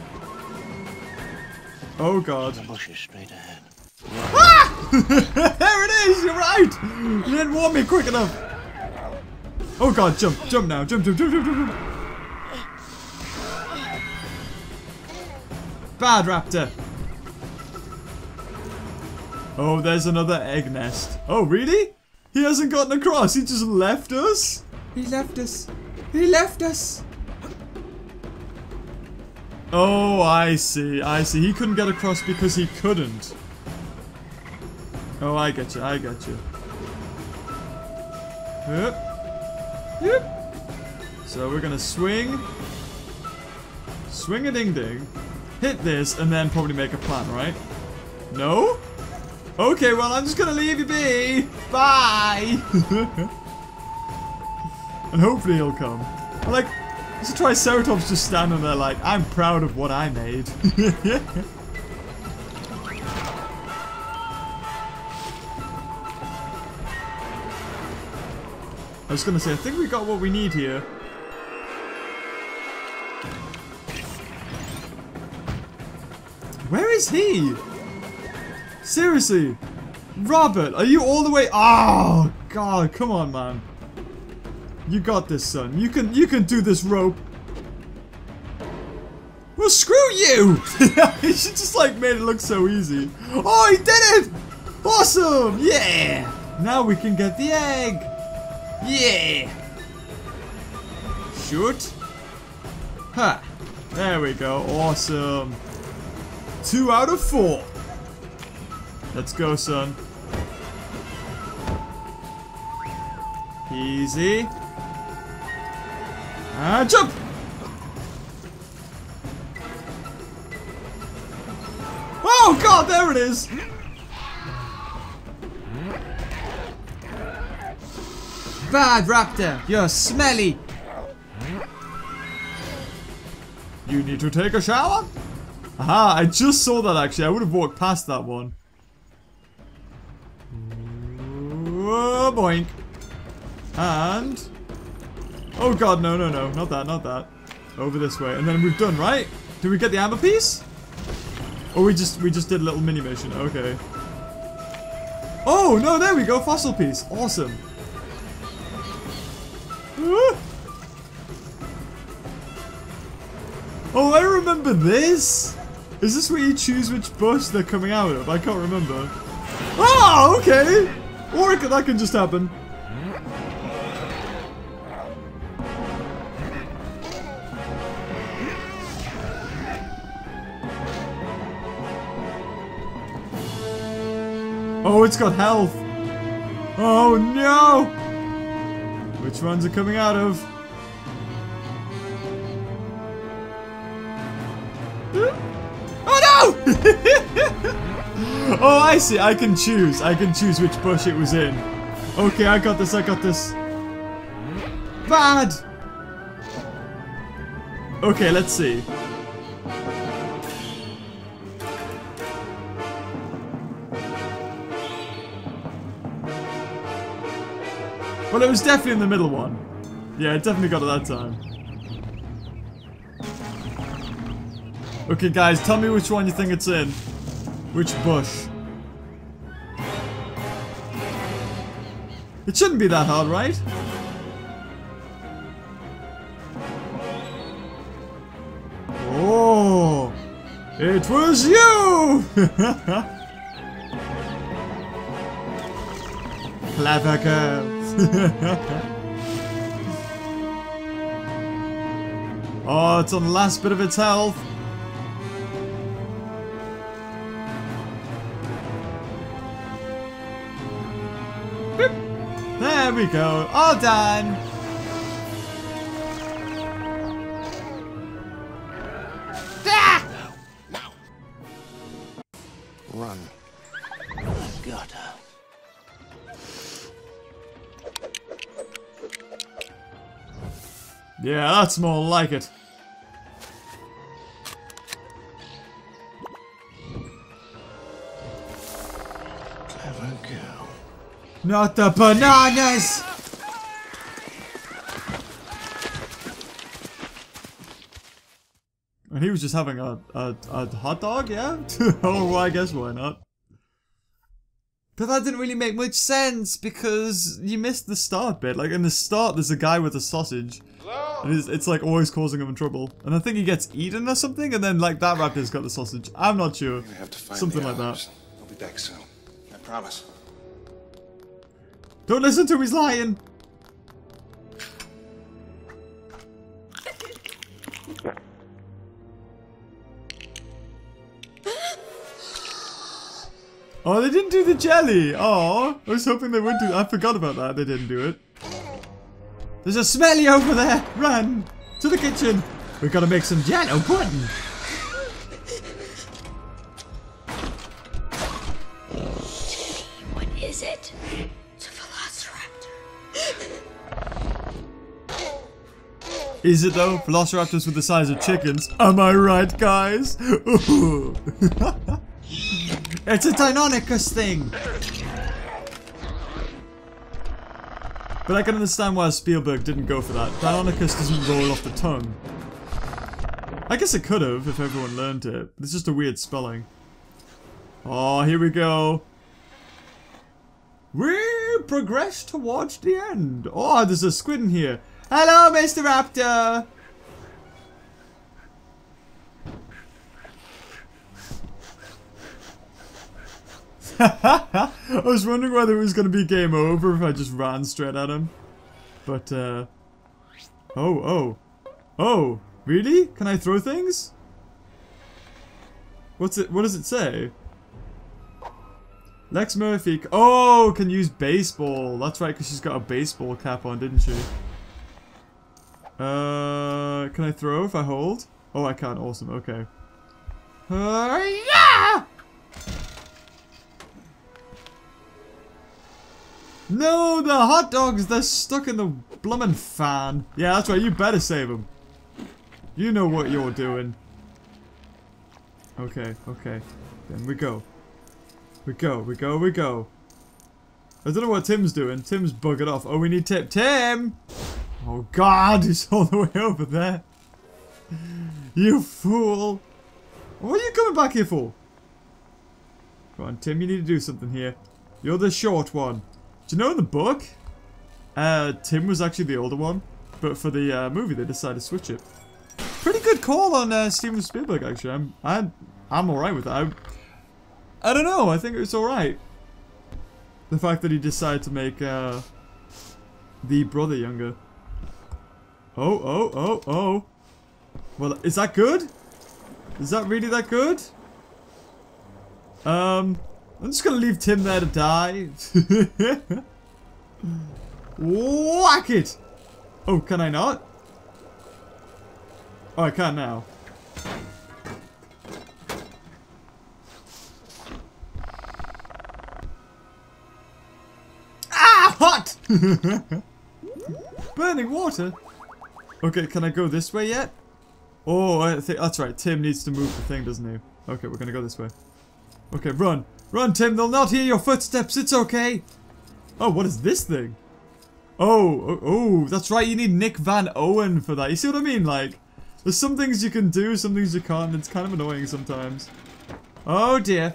[SPEAKER 1] Oh god.
[SPEAKER 4] The bush is straight ahead.
[SPEAKER 1] Ah! There it is! You're right! You didn't warn me quick enough. Oh god, jump, jump now, jump, jump, jump, jump, jump, jump. Bad raptor. Oh, there's another egg nest. Oh, really? He hasn't gotten across. He just left us? He left us. He left us. Oh, I see. I see. He couldn't get across because he couldn't. Oh, I get you. I get you. Yep. Yep. So we're going to swing. Swing a ding ding. Hit this and then probably make a plan, right? No? Okay, well, I'm just gonna leave you be. Bye. And hopefully he'll come. Like, there's a Triceratops just standing there like, I'm proud of what I made. I was gonna say, I think we got what we need here. Where is he? Seriously, Robert, are you all the way? Oh God, come on, man. You got this, son. You can, you can do this rope. Well, screw you! He should just like made it look so easy. Oh, he did it! Awesome! Yeah! Now we can get the egg. Yeah! Shoot. Ha! There we go. Awesome. Two out of four. Let's go, son. Easy. And jump! Oh God, there it is! Bad raptor, you're smelly. You need to take a shower? Aha, I just saw that actually. I would have walked past that one. Oh, boink. And... oh God, no, no, no. Not that, not that. Over this way. And then we've done, right? Did we get the amber piece? Or we just, we just did a little mini mission. Okay. Oh, no, there we go. Fossil piece. Awesome. Ah. Oh, I remember this. Is this where you choose which bush they're coming out of? I can't remember. Oh, okay. Or it, that can just happen. Oh, it's got health. Oh, no. Which ones are coming out of? Oh, no! Oh, I see. I can choose. I can choose which bush it was in. Okay, I got this. I got this. Bad. Okay, let's see. Well, it was definitely in the middle one. Yeah, it definitely got it that time. Okay, guys, tell me which one you think it's in. Which bush? It shouldn't be that hard, right? It was you! Clever girl. Oh, it's on the last bit of its health. Boop. There we go. All done. Ah!
[SPEAKER 4] Run. Gotta.
[SPEAKER 1] Yeah, that's more like it.
[SPEAKER 4] Clever girl.
[SPEAKER 1] Not the bananas! And he was just having a, a, a hot dog, yeah? Oh, well, I guess why not? But that didn't really make much sense because you missed the start bit. Like in the start, there's a guy with a sausage. And it's, it's like always causing him trouble. And I think he gets eaten or something, and then like that raptor's got the sausage. I'm not sure.
[SPEAKER 22] Have to find
[SPEAKER 1] Something
[SPEAKER 22] the
[SPEAKER 1] like that.
[SPEAKER 22] others. I'll be back soon. I promise.
[SPEAKER 1] Don't listen to him, he's lying. Oh, they didn't do the jelly. Oh, I was hoping they would do. I forgot about that. They didn't do it. There's a smelly over there. Run to the kitchen. We've got to make some jello pudding.
[SPEAKER 5] What is it? It's a velociraptor.
[SPEAKER 1] Is it though? Velociraptors with the size of chickens. Am I right, guys? Ooh. It's a Deinonychus thing. But I can understand why Spielberg didn't go for that. Deinonychus doesn't roll off the tongue. I guess it could have if everyone learned it. It's just a weird spelling. Oh, here we go. We progress towards the end. Oh, there's a squid in here. Hello, Mister Raptor. I was wondering whether it was going to be game over if I just ran straight at him. But, uh... Oh, oh. Oh, really? Can I throw things? What's it? What does it say? Lex Murphy... Oh, can use baseball. That's right, because she's got a baseball cap on, didn't she? Uh, can I throw if I hold? Oh, I can't. Awesome. Okay. Uh, yeah! No, the hot dogs, they're stuck in the bloomin' fan. Yeah, that's right, you better save them. You know what you're doing. Okay, okay. Then we go. We go, we go, we go. I don't know what Tim's doing. Tim's buggered off. Oh, we need Tim. Tim! Oh, God, he's all the way over there. You fool. What are you coming back here for? Come on, Tim, you need to do something here. You're the short one. Do you know in the book, uh, Tim was actually the older one, but for the uh, movie they decided to switch it. Pretty good call on uh, Steven Spielberg, actually. I'm, I'm, I'm all right with that. I, I don't know. I think it was all right. The fact that he decided to make uh, the brother younger. Oh, oh, oh, oh. Well, is that good? Is that really that good? Um. I'm just gonna leave Tim there to die. Whack it! Oh, can I not? Oh, I can now. Ah, hot! Burning water? Okay, can I go this way yet? Oh, I think that's right. Tim needs to move the thing, doesn't he? Okay, we're gonna go this way. Okay, run. Run, Tim. They'll not hear your footsteps. It's okay. Oh, what is this thing? Oh, oh, oh, that's right. You need Nick Van Owen for that. You see what I mean? Like, there's some things you can do, some things you can't. It's kind of annoying sometimes. Oh, dear.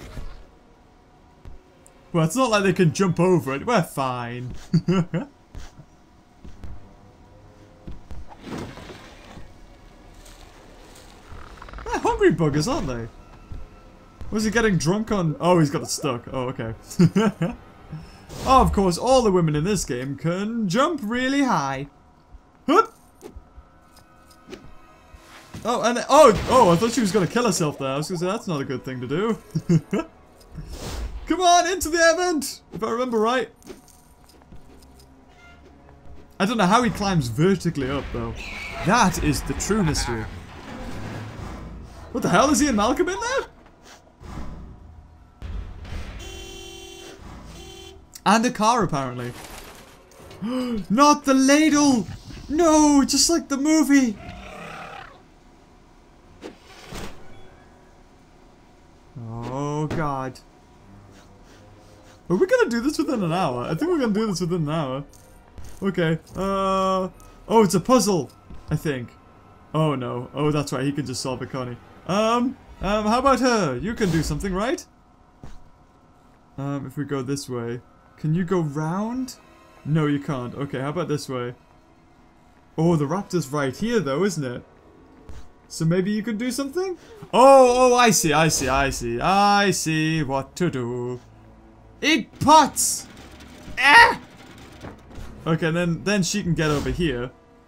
[SPEAKER 1] Well, it's not like they can jump over it. We're fine. They're hungry buggers, aren't they? Was he getting drunk on? Oh, he's got it stuck. Oh, okay. Oh, of course, all the women in this game can jump really high. Hup. Oh, and oh, oh! I thought she was gonna kill herself there. I was gonna say that's not a good thing to do. Come on, into the air vent, if I remember right. I don't know how he climbs vertically up though. That is the true mystery. What the hell, is Ian Malcolm in there? And a car apparently. Not the ladle! No, just like the movie. Oh god. Are we gonna do this within an hour? I think we're gonna do this within an hour. Okay. Uh. Oh, it's a puzzle. I think. Oh no. Oh, that's right. He can just solve it, can't he? Um. Um. How about her? You can do something, right? Um. If we go this way, can you go round? No, you can't. Okay. How about this way? Oh, the raptor's right here, though, isn't it? So maybe you could do something? Oh, oh, I see, I see, I see. I see what to do. Eat pots! Ah! Okay, then, then she can get over here.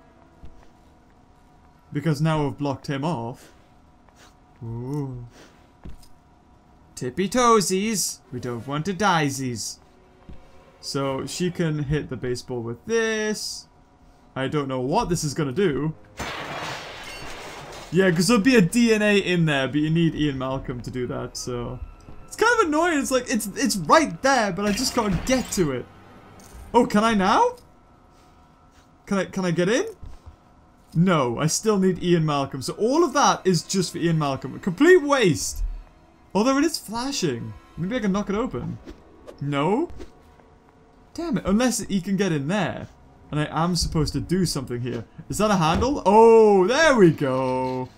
[SPEAKER 1] Because now we've blocked him off. Ooh. Tippy toesies. We don't want to diesies. So she can hit the baseball with this. I don't know what this is gonna do. Yeah, because there'll be a D N A in there, but you need Ian Malcolm to do that, so... It's kind of annoying, it's like, it's it's right there, but I just can't get to it. Oh, can I now? Can I, can I get in? No, I still need Ian Malcolm, so all of that is just for Ian Malcolm. A complete waste! Although it is flashing. Maybe I can knock it open. No? Damn it, unless he can get in there. And I am supposed to do something here. Is that a handle? Oh, there we go.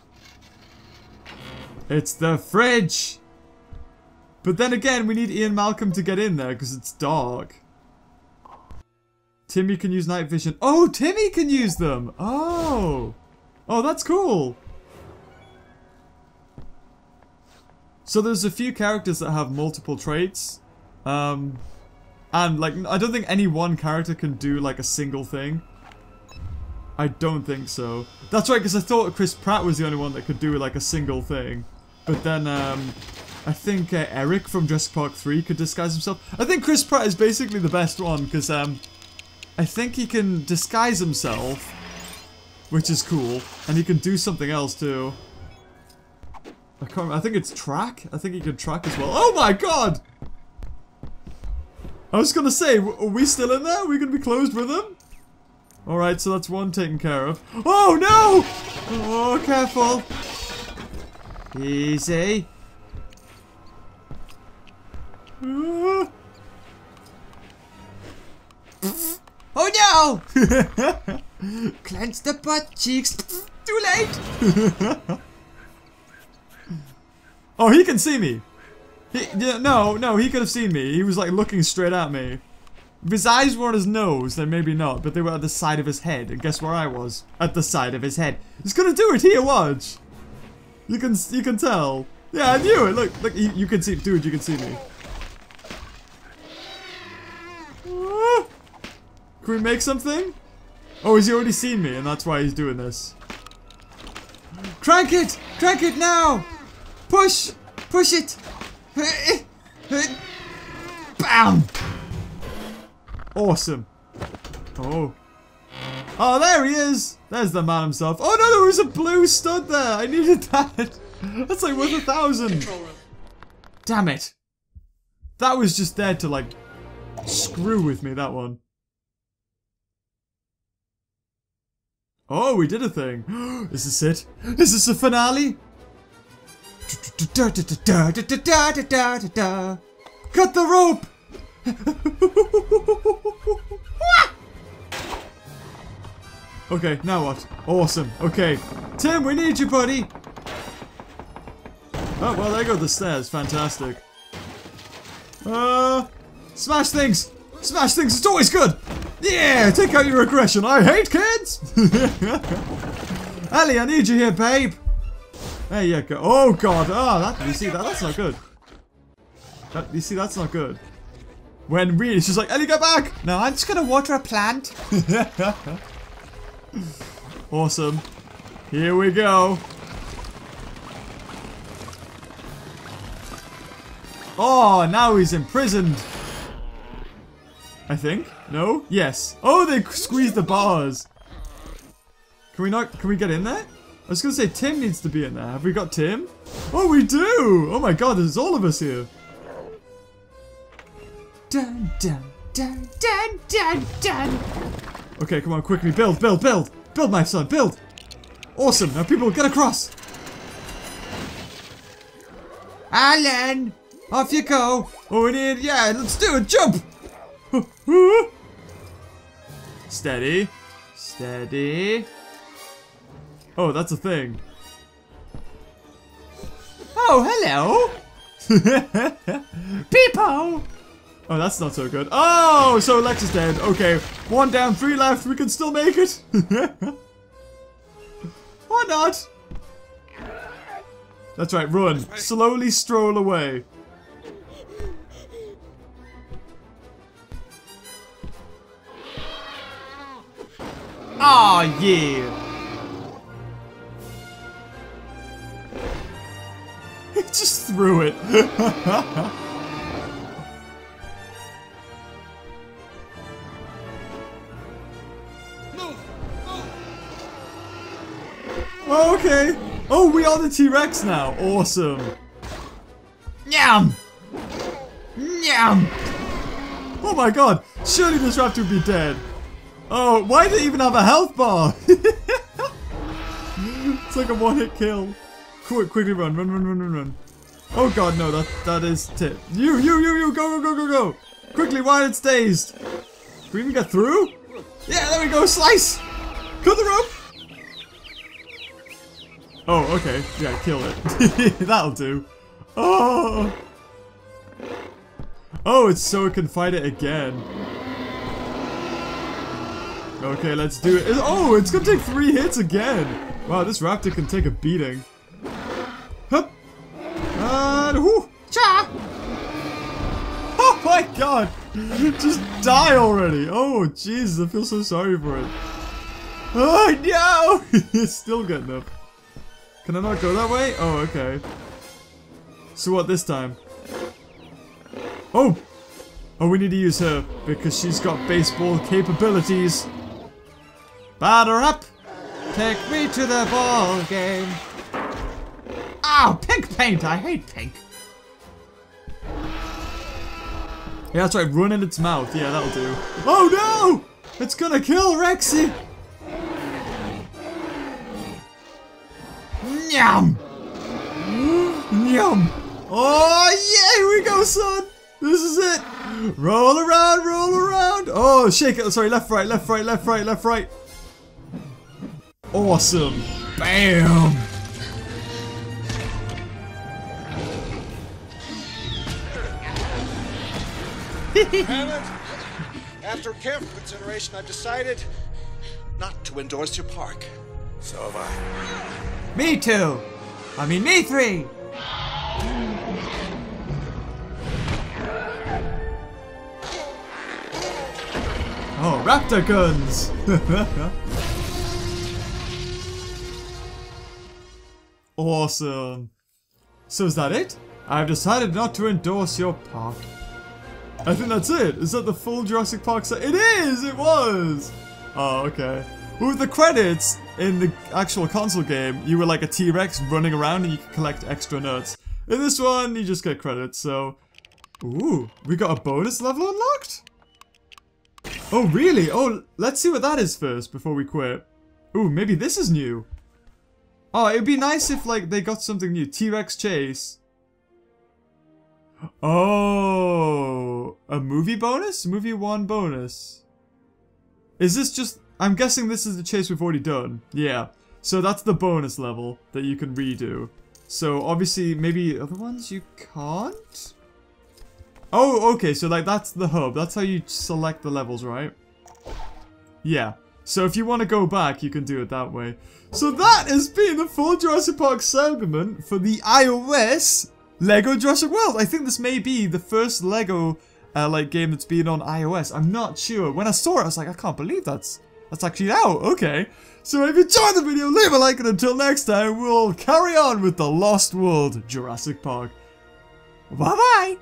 [SPEAKER 1] It's the fridge. But then again, we need Ian Malcolm to get in there because it's dark. Timmy can use night vision. Oh, Timmy can use them. Oh. Oh, that's cool. So there's a few characters that have multiple traits. Um... And, like, I don't think any one character can do, like, a single thing. I don't think so. That's right, because I thought Chris Pratt was the only one that could do, like, a single thing. But then, um, I think uh, Eric from Jurassic Park three could disguise himself. I think Chris Pratt is basically the best one, because, um, I think he can disguise himself, which is cool. And he can do something else, too. I can't remember. I think it's track. I think he can track as well. Oh my god! I was gonna say, are we still in there? Are we gonna be closed with him? Alright, so that's one taken care of. Oh no! Oh, careful. Easy. Uh. Oh no! Clench the butt cheeks. Too late! Oh, he can see me. He, yeah, no, no, he could have seen me. He was like looking straight at me. If his eyes were on his nose, then maybe not, but they were at the side of his head. And guess where I was? At the side of his head. He's gonna do it here, watch. You can, you can tell. Yeah, I knew it. Look, look, you, you can see, dude, you can see me. Ah. Can we make something? Oh, has he already seen me, and that's why he's doing this. Crank it! Crank it now! Push! Push it! Bam! Awesome. Oh. Oh, there he is! There's the man himself. Oh no, there was a blue stud there! I needed that! That's like worth a thousand! Damn it! That was just there to like screw with me, that one. Oh, we did a thing. Is this it? Is this the finale? Cut the rope! Okay, now what? Awesome. Okay. Tim, we need you, buddy! Oh, well, there go the stairs. Fantastic. Uh, smash things! Smash things, it's always good! Yeah, take out your aggression. I hate kids! Ellie, I need you here, babe! There you go. Oh, God. Oh, that, you see that? That's not good. That, you see, that's not good. When really, she's like, Ellie, get back!
[SPEAKER 2] No, I'm just gonna water a plant.
[SPEAKER 1] Awesome. Here we go. Oh, now he's imprisoned. I think. No? Yes. Oh, they squeezed the bars. Can we not? Can we get in there? I was gonna say Tim needs to be in there. Have we got Tim? Oh, we do! Oh my god, there's all of us here.
[SPEAKER 2] Dun dun dun dun dun dun.
[SPEAKER 1] Okay, come on, quickly, build, build, build! Build, my son, build! Awesome, now people get across!
[SPEAKER 2] Alan! Off you go!
[SPEAKER 1] Oh, we need, yeah, let's do it, jump! Steady. Steady. Oh, that's a thing.
[SPEAKER 2] Oh, hello! Peepo!
[SPEAKER 1] Oh, that's not so good. Oh, so Lex is dead. Okay, one down, three left. We can still make it. Why not? That's right, run. Slowly stroll away.
[SPEAKER 2] Oh, yeah.
[SPEAKER 1] He just threw it. Oh, okay. Oh, we are the T-Rex now. Awesome.
[SPEAKER 2] Nyam! Nyam!
[SPEAKER 1] Oh my god. Surely this raptor would be dead. Oh, why did it even have a health bar? It's like a one-hit kill. Quick, quickly run, run, run, run, run, run. Oh god, no, that that is tip. You, you, you, you, go, go, go, go, go. Quickly, while it's dazed. Can we even get through? Yeah, there we go, slice. Cut the rope. Oh, okay. Yeah, kill it. That'll do. Oh. Oh, it's so it can fight it again. Okay, let's do it. Oh, it's gonna take three hits again. Wow, this raptor can take a beating. Hup. And whoo. Cha. Oh my god. Just die already. Oh, Jesus, I feel so sorry for it. Oh, no. It's still getting up. Can I not go that way? Oh, okay. So what this time? Oh! Oh, we need to use her because she's got baseball capabilities. Batter up! Take me to the ball game.
[SPEAKER 2] Ow, pink paint! I hate pink.
[SPEAKER 1] Yeah, that's right. Run in its mouth. Yeah, that'll do. Oh no! It's gonna kill Rexy!
[SPEAKER 2] Nyam!
[SPEAKER 1] Nyam! Oh yeah, here we go, son! This is it! Roll around, roll around! Oh, shake it! Sorry, left, right, left, right, left, right, left, right. Awesome! Bam!
[SPEAKER 18] Hammond, after careful consideration, I've decided not to endorse your park. So have I.
[SPEAKER 2] Me too. I mean, me three.
[SPEAKER 1] Oh, raptor guns! Awesome. So is that it? I've decided not to endorse your park. I think that's it. Is that the full Jurassic Park set? It is! It was! Oh, okay. With the credits in the actual console game, you were like a T-Rex running around and you could collect extra nuts. In this one, you just get credits, so... Ooh, we got a bonus level unlocked? Oh, really? Oh, let's see what that is first before we quit. Ooh, maybe this is new. Oh, it'd be nice if, like, they got something new. T-Rex Chase. Oh, a movie bonus? Movie one bonus. Is this just... I'm guessing this is the chase we've already done. Yeah. So that's the bonus level that you can redo. So obviously, maybe other ones you can't? Oh, okay. So like that's the hub. That's how you select the levels, right? Yeah. So if you want to go back, you can do it that way. So that has been the full Jurassic Park segment for the iOS Lego Jurassic World. I think this may be the first Lego uh, like game that's been on iOS. I'm not sure. When I saw it, I was like, I can't believe that's that's actually out. Okay. So if you enjoyed the video, leave a like, and until next time, we'll carry on with the Lost World Jurassic Park. Bye bye.